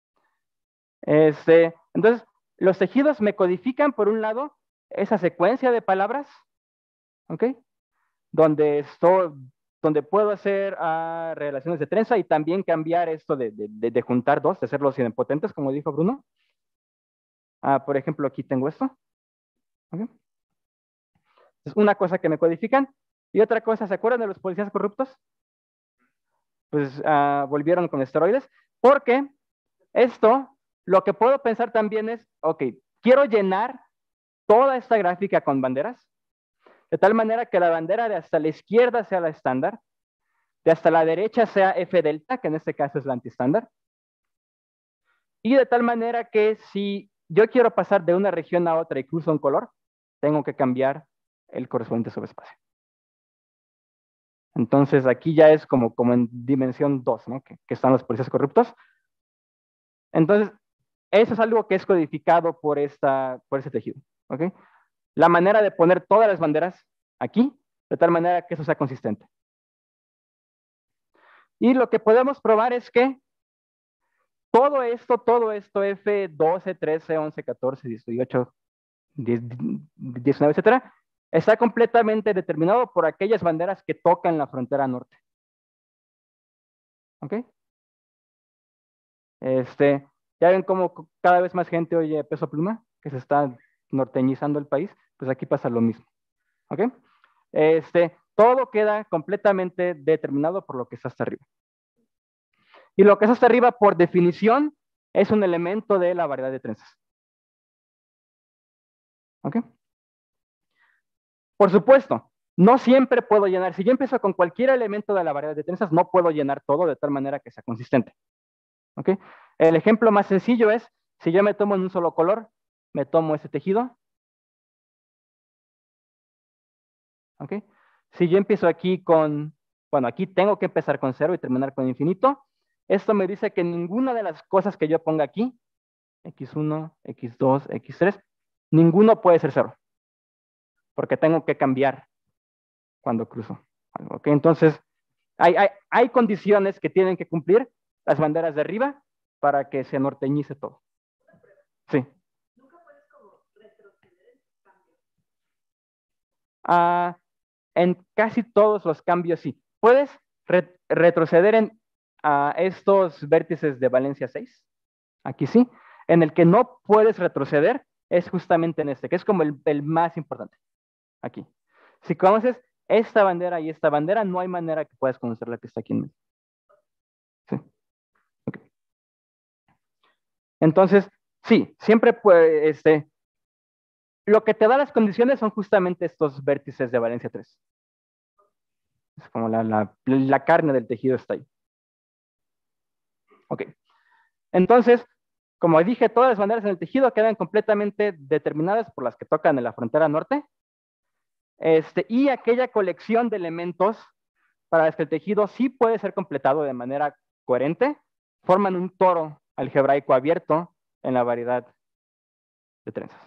Entonces, los tejidos me codifican, por un lado, esa secuencia de palabras, ¿ok? Donde puedo hacer relaciones de trenza y también cambiar esto de juntar dos, de hacerlos idempotentes, como dijo Bruno. Por ejemplo, aquí tengo esto. ¿Okay? Es una cosa que me codifican. Y otra cosa, ¿se acuerdan de los policías corruptos? Pues volvieron con esteroides. Porque esto, lo que puedo pensar también es, ok, quiero llenar toda esta gráfica con banderas, de tal manera que la bandera de hasta la izquierda sea la estándar, de hasta la derecha sea F delta, que en este caso es la antiestándar, y de tal manera que si yo quiero pasar de una región a otra y cruzo un color, tengo que cambiar el correspondiente subespacio. Entonces aquí ya es como en dimensión 2, ¿no? Que están los policías corruptos. Entonces, eso es algo que es codificado por ese tejido. ¿Ok? La manera de poner todas las banderas aquí, de tal manera que eso sea consistente. Y lo que podemos probar es que todo esto, F12, 13, 11, 14, 18, 19, etcétera, está completamente determinado por aquellas banderas que tocan la frontera norte. ¿Ok? Ya ven cómo cada vez más gente oye Peso Pluma, que se está norteñizando el país, pues aquí pasa lo mismo. ¿Ok? Todo queda completamente determinado por lo que está hasta arriba. Y lo que es hasta arriba, por definición, es un elemento de la variedad de trenzas. ¿Ok? Por supuesto, no siempre puedo llenar. Si yo empiezo con cualquier elemento de la variedad de trenzas, no puedo llenar todo de tal manera que sea consistente. ¿Ok? El ejemplo más sencillo es, si yo me tomo en un solo color, me tomo ese tejido. ¿Ok? Si yo empiezo aquí con, bueno, aquí tengo que empezar con 0 y terminar con infinito. Esto me dice que ninguna de las cosas que yo ponga aquí, x1, x2, x3, ninguno puede ser 0. Porque tengo que cambiar cuando cruzo. ¿Ok? Entonces, hay condiciones que tienen que cumplir las banderas de arriba para que se norteñice todo. Sí. ¿Nunca puedes como retroceder en cambios? En casi todos los cambios sí. Puedes retroceder en estos vértices de valencia 6. Aquí sí. En el que no puedes retroceder es justamente en este, que es como el más importante. Aquí. Si conoces esta bandera y esta bandera, no hay manera que puedas conocer la que está aquí en medio. Sí. Okay. Entonces, sí, siempre puede, lo que te da las condiciones son justamente estos vértices de valencia 3. Es como la carne del tejido está ahí. Ok. Entonces, como dije, todas las banderas en el tejido quedan completamente determinadas por las que tocan en la frontera norte. Y aquella colección de elementos para las que el tejido sí puede ser completado de manera coherente, forman un toro algebraico abierto en la variedad de trenzas.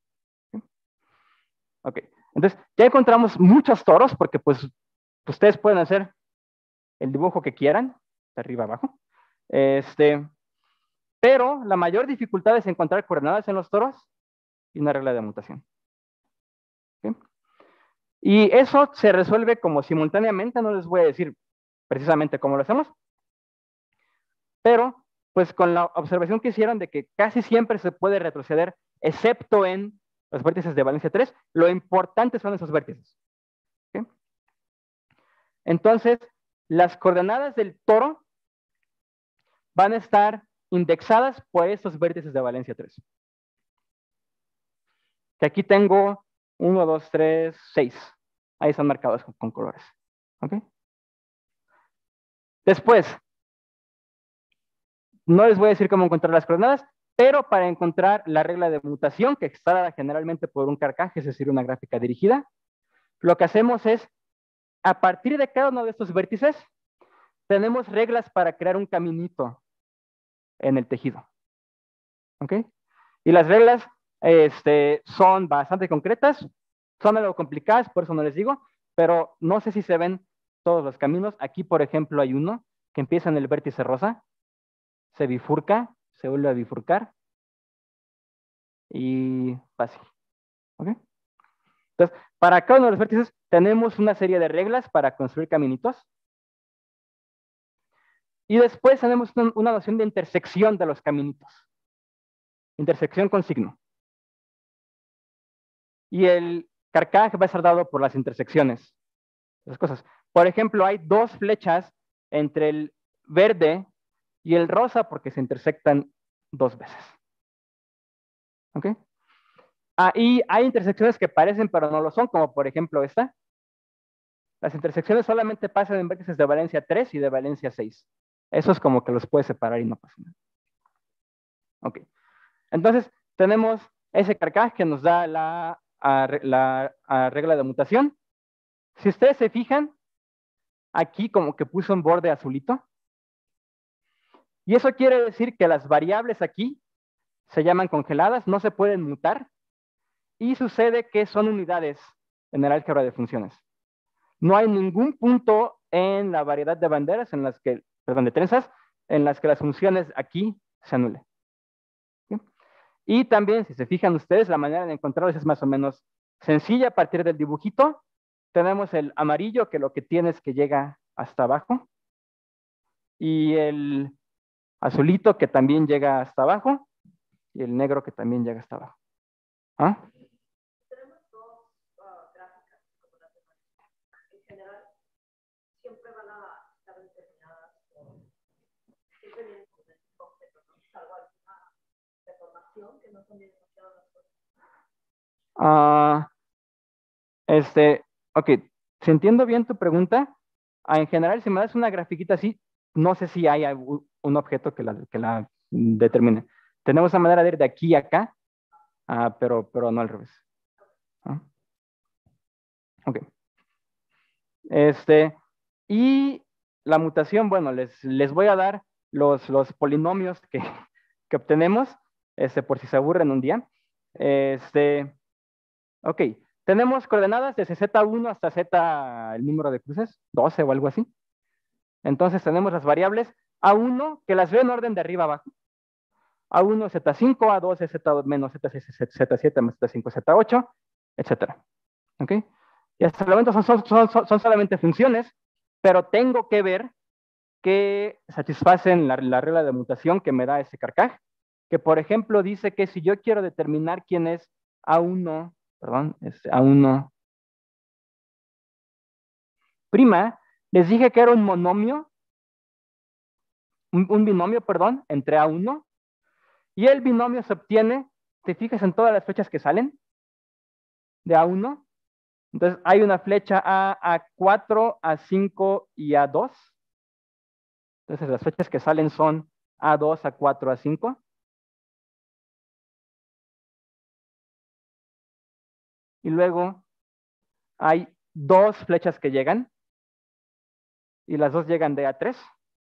Ok, entonces ya encontramos muchos toros porque pues ustedes pueden hacer el dibujo que quieran, de arriba abajo. Pero la mayor dificultad es encontrar coordenadas en los toros y una regla de mutación. ¿Sí? Y eso se resuelve como simultáneamente, no les voy a decir precisamente cómo lo hacemos, pero pues con la observación que hicieron de que casi siempre se puede retroceder, excepto en los vértices de valencia 3, lo importante son esos vértices. ¿Sí? Entonces, las coordenadas del toro van a estar indexadas por estos vértices de valencia 3. Que aquí tengo 1, 2, 3, 6. Ahí están marcados con colores. ¿Ok? Después, no les voy a decir cómo encontrar las coordenadas, pero para encontrar la regla de mutación, que está dada generalmente por un carcaje, es decir, una gráfica dirigida, lo que hacemos es, a partir de cada uno de estos vértices, tenemos reglas para crear un caminito en el tejido. ¿Ok? Y las reglas son bastante concretas, son algo complicadas, por eso no les digo, pero no sé si se ven todos los caminos. Aquí, por ejemplo, hay uno que empieza en el vértice rosa, se bifurca, se vuelve a bifurcar y fácil. ¿Ok? Entonces, para cada uno de los vértices tenemos una serie de reglas para construir caminitos. Y después tenemos una noción de intersección de los caminitos. Intersección con signo. Y el carcaj va a estar dado por las intersecciones. Las cosas. Por ejemplo, hay dos flechas entre el verde y el rosa porque se intersectan dos veces. ¿Ok? Y hay intersecciones que parecen pero no lo son, como por ejemplo esta. Las intersecciones solamente pasan en vértices de valencia 3 y de valencia 6. Eso es como que los puedes separar y no pasa nada. Ok. Entonces, tenemos ese carcaj que nos da la regla de mutación. Si ustedes se fijan, aquí como que puso un borde azulito. Y eso quiere decir que las variables aquí se llaman congeladas, no se pueden mutar. Y sucede que son unidades en el álgebra de funciones. No hay ningún punto en la variedad de banderas en las que, perdón, de trenzas, en las que las funciones aquí se anulen. ¿Sí? Y también, si se fijan ustedes, la manera de encontrarlos es más o menos sencilla a partir del dibujito. Tenemos el amarillo, que lo que tiene es que llega hasta abajo. Y el azulito, que también llega hasta abajo. Y el negro, que también llega hasta abajo. ¿Ah? Tenemos dos gráficas como las demás. En general, siempre van a estar determinadas por Ah, ok, si entiendo bien tu pregunta, en general, si me das una grafiquita así, no sé si hay un objeto que la determine. Tenemos una manera de ir de aquí a acá, pero no al revés. ¿Ah? Ok. Y la mutación, bueno, les voy a dar los polinomios que obtenemos, por si se aburren un día. Ok, tenemos coordenadas desde Z1 hasta Z, el número de cruces, 12 o algo así. Entonces tenemos las variables A1, que las veo en orden de arriba abajo. A1, Z5, A2, Z menos Z6, Z7 más Z5, Z8, etcétera. ¿Ok? Y hasta el momento son solamente funciones, pero tengo que ver que satisfacen la regla de mutación que me da ese carcaj, que por ejemplo dice que si yo quiero determinar quién es A1, perdón, es A1 prima, les dije que era un monomio, un binomio, perdón, entre A1, y el binomio se obtiene, te fijas en todas las flechas que salen de A1, entonces hay una flecha A4, A5 y A2, entonces las flechas que salen son A2, A4, A5, y luego hay dos flechas que llegan, y las dos llegan de A3,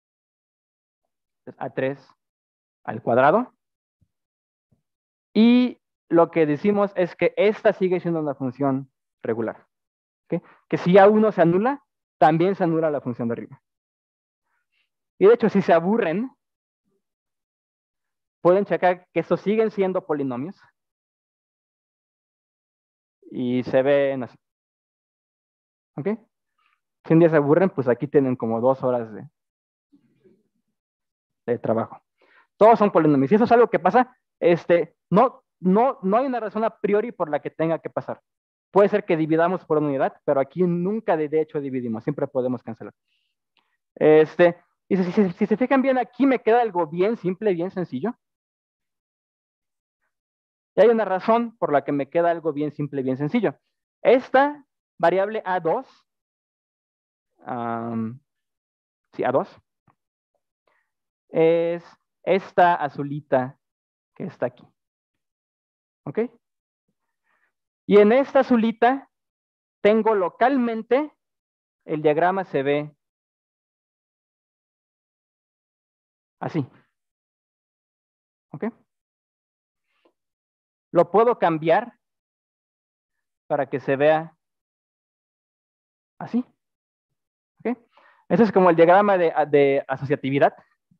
A3 al cuadrado, y lo que decimos es que esta sigue siendo una función regular. ¿Okay? Que si A1 se anula, también se anula la función de arriba. Y de hecho, si se aburren, pueden checar que estos siguen siendo polinomios y se ven así. ¿Ok? Si un día se aburren, pues aquí tienen como 2 horas de trabajo. Todos son polinomios. Y eso es algo que pasa, no hay una razón a priori por la que tenga que pasar. Puede ser que dividamos por una unidad, pero aquí nunca de hecho dividimos, siempre podemos cancelar. Y si se fijan bien, aquí me queda algo bien simple, bien sencillo. Y hay una razón por la que me queda algo bien simple, bien sencillo. Esta variable A2, sí, A2, es esta azulita que está aquí. ¿Ok? Y en esta azulita tengo localmente, el diagrama se ve así. ¿Ok? Lo puedo cambiar para que se vea así. ¿Ok? Ese es como el diagrama de asociatividad.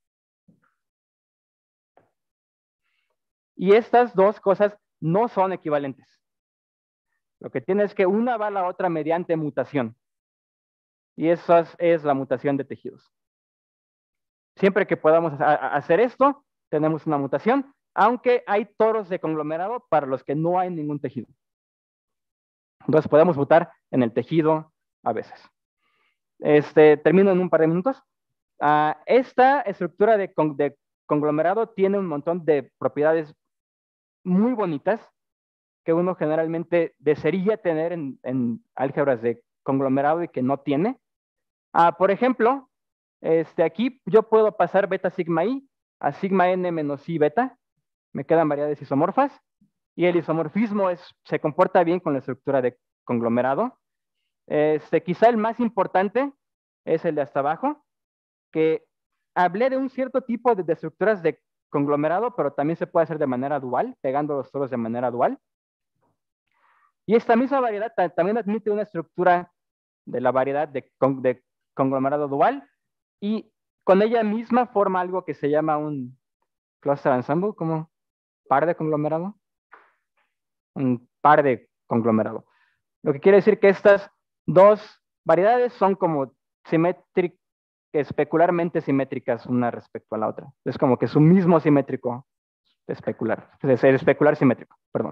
Y estas dos cosas no son equivalentes. Lo que tiene es que una va a la otra mediante mutación. Y esa es la mutación de tejidos. Siempre que podamos hacer esto, tenemos una mutación, aunque hay toros de conglomerado para los que no hay ningún tejido. Entonces podemos mutar en el tejido a veces. Termino en un par de minutos. Esta estructura de conglomerado tiene un montón de propiedades muy bonitas que uno generalmente desearía tener en álgebras de conglomerado y que no tiene. Por ejemplo, aquí yo puedo pasar beta sigma i a sigma n menos i beta. Me quedan variedades isomorfas. Y el isomorfismo se comporta bien con la estructura de conglomerado. Quizá el más importante es el de hasta abajo, que hablé de un cierto tipo de estructuras de conglomerado, pero también se puede hacer de manera dual, pegando los toros de manera dual. Y esta misma variedad también admite una estructura de la variedad de conglomerado dual y con ella misma forma algo que se llama un cluster ensemble, como par de conglomerado. Un par de conglomerado. Lo que quiere decir que estas dos variedades son como simétricas, especularmente simétricas una respecto a la otra. Es como que su mismo simétrico especular, es el especular simétrico, perdón.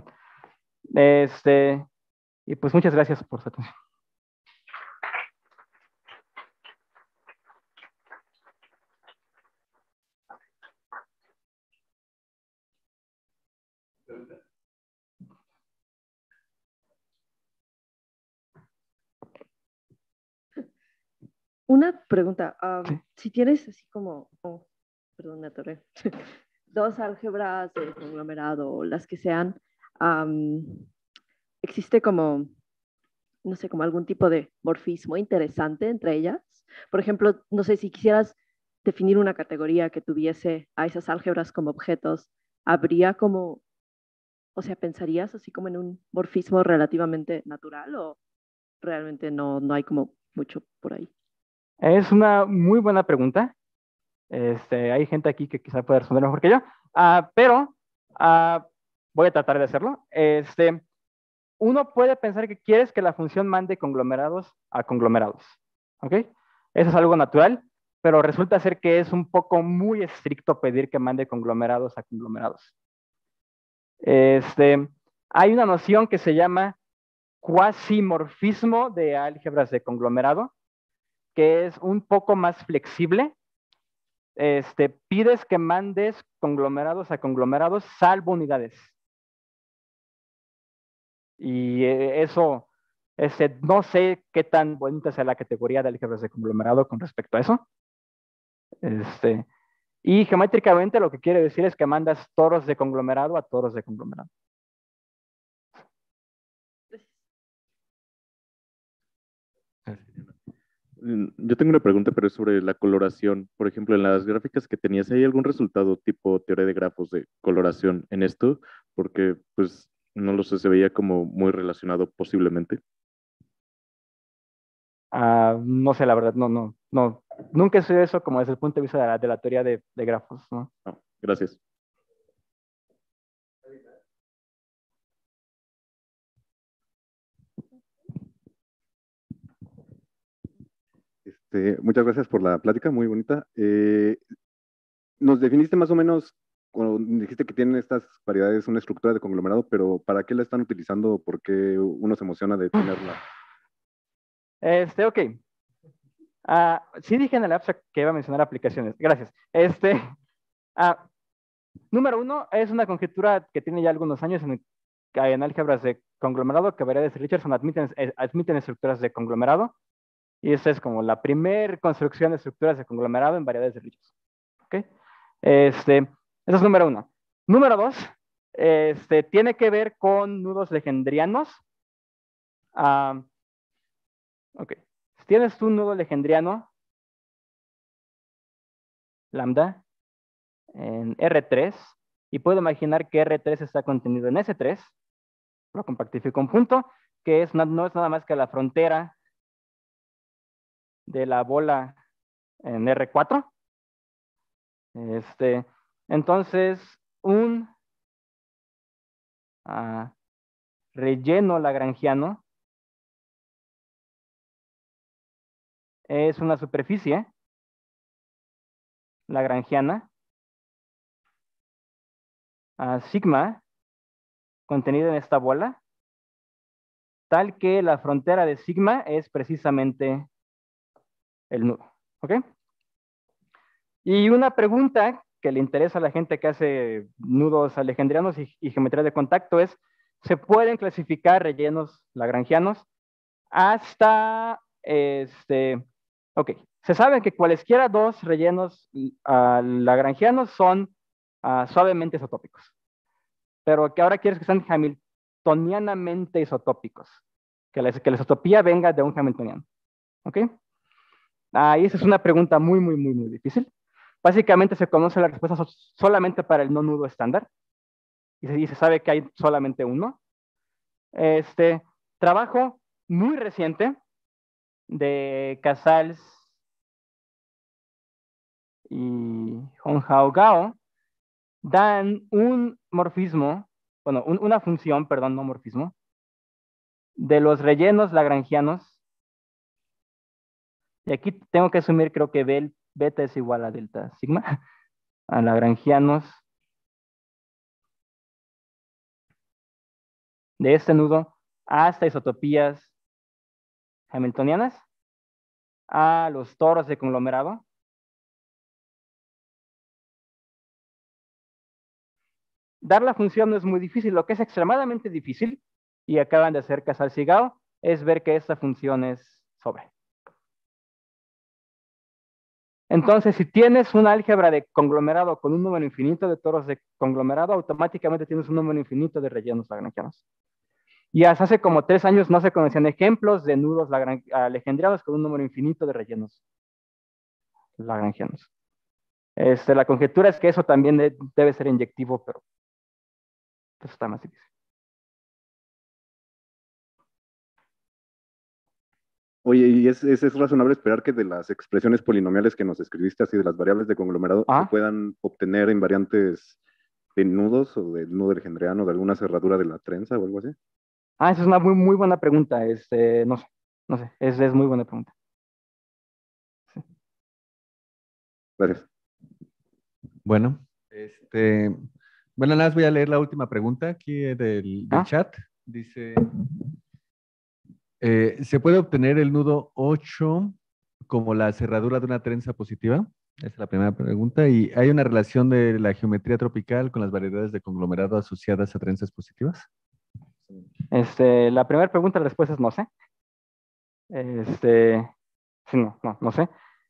Y pues muchas gracias por su atención. Una pregunta. Sí. Si tienes así como, perdón, me atoré, dos álgebras de conglomerado o las que sean, am, existe como, no sé, como algún tipo de morfismo interesante entre ellas. Por ejemplo, no sé si quisieras definir una categoría que tuviese a esas álgebras como objetos, ¿habría como, o sea, pensarías así como en un morfismo relativamente natural o realmente no hay como mucho por ahí? Es una muy buena pregunta. Hay gente aquí que quizá pueda responder mejor que yo, pero voy a tratar de hacerlo. Uno puede pensar que quieres que la función mande conglomerados a conglomerados, ¿ok? Eso es algo natural, pero resulta ser que es un poco muy estricto pedir que mande conglomerados a conglomerados. Hay una noción que se llama cuasimorfismo de álgebras de conglomerado, que es un poco más flexible. Pides que mandes conglomerados a conglomerados salvo unidades. Y eso, no sé qué tan bonita sea la categoría de álgebras de conglomerado con respecto a eso. Y geométricamente lo que quiere decir es que mandas toros de conglomerado a toros de conglomerado. Yo tengo una pregunta, pero es sobre la coloración. Por ejemplo, en las gráficas que tenías, ¿hay algún resultado tipo teoría de grafos de coloración en esto? Porque, pues, no lo sé, se veía como muy relacionado posiblemente. No sé, la verdad, no. Nunca he estudiado eso como desde el punto de vista de la teoría de grafos, ¿no? Ah, gracias. Muchas gracias por la plática, muy bonita. Nos definiste más o menos, cuando dijiste que tienen estas variedades una estructura de conglomerado, pero ¿para qué la están utilizando? ¿Por qué uno se emociona de tenerla? Ok. Sí dije en el abstract que iba a mencionar aplicaciones. Gracias. Número uno, es una conjetura que tiene ya algunos años en álgebras de conglomerado que variedades de Richardson admiten estructuras de conglomerado. Y esa es como la primer construcción de estructuras de conglomerado en variedades de Richardson. ¿Ok? Eso es número uno. Número dos, tiene que ver con nudos legendrianos. Ok. Si tienes un nudo legendriano, lambda, en R3, y puedo imaginar que R3 está contenido en S3, lo compactifico un punto, que no es nada más que la frontera de la bola en R4. Entonces, un relleno lagrangiano es una superficie lagrangiana sigma contenida en esta bola, tal que la frontera de sigma es precisamente el nudo. ¿Ok? Y una pregunta que le interesa a la gente que hace nudos alejandrianos y geometría de contacto es, ¿se pueden clasificar rellenos lagrangianos hasta, ok, se sabe que cualesquiera dos rellenos lagrangianos son suavemente isotópicos, pero que ahora quieres que sean hamiltonianamente isotópicos, que la isotopía venga de un hamiltoniano. ¿Ok? Y esa es una pregunta muy, muy, muy, muy difícil. Básicamente se conoce la respuesta solamente para el no nudo estándar y se sabe que hay solamente uno. Trabajo muy reciente de Casals y Honghao Gao dan un morfismo, bueno, una función, perdón, no morfismo, de los rellenos lagrangianos. Y aquí tengo que asumir, creo que beta es igual a delta sigma, a lagrangianos de este nudo hasta isotopías hamiltonianas a los toros de conglomerado. Dar la función no es muy difícil. Lo que es extremadamente difícil, y acaban de hacer Casals y Gao, es ver que esta función es sobre. Entonces, si tienes una álgebra de conglomerado con un número infinito de toros de conglomerado, automáticamente tienes un número infinito de rellenos lagrangianos. Y hasta hace como 3 años no se conocían ejemplos de nudos legendrianos con un número infinito de rellenos lagrangianos. La conjetura es que eso también debe ser inyectivo, pero eso está más difícil. Oye, ¿y es razonable esperar que de las expresiones polinomiales que nos escribiste, así de las variables de conglomerado, se puedan obtener invariantes de nudos o del nudo legendriano, de alguna cerradura de la trenza o algo así? Esa es una muy buena pregunta. No sé, es muy buena pregunta. Sí. Gracias. Bueno, nada más voy a leer la última pregunta aquí del chat. Dice, ¿se puede obtener el nudo 8 como la cerradura de una trenza positiva? Esa es la primera pregunta. ¿Y hay una relación de la geometría tropical con las variedades de conglomerado asociadas a trenzas positivas? La primera pregunta, la respuesta es no sé. Sí, no sé.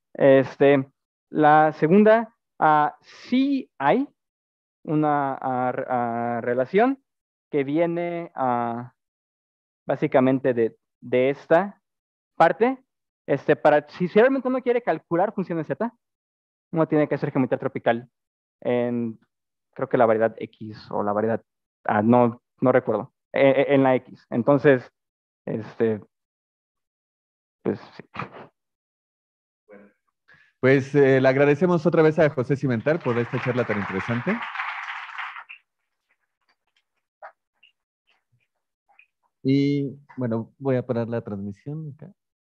La segunda, sí hay una relación que viene básicamente de esta parte. Si realmente uno quiere calcular funciones Z, uno tiene que hacer geometría tropical en, creo que la variedad X o la variedad, no recuerdo, en la X. Entonces, pues sí. Bueno, pues le agradecemos otra vez a José Cimental por esta charla tan interesante. Y bueno, voy a parar la transmisión acá.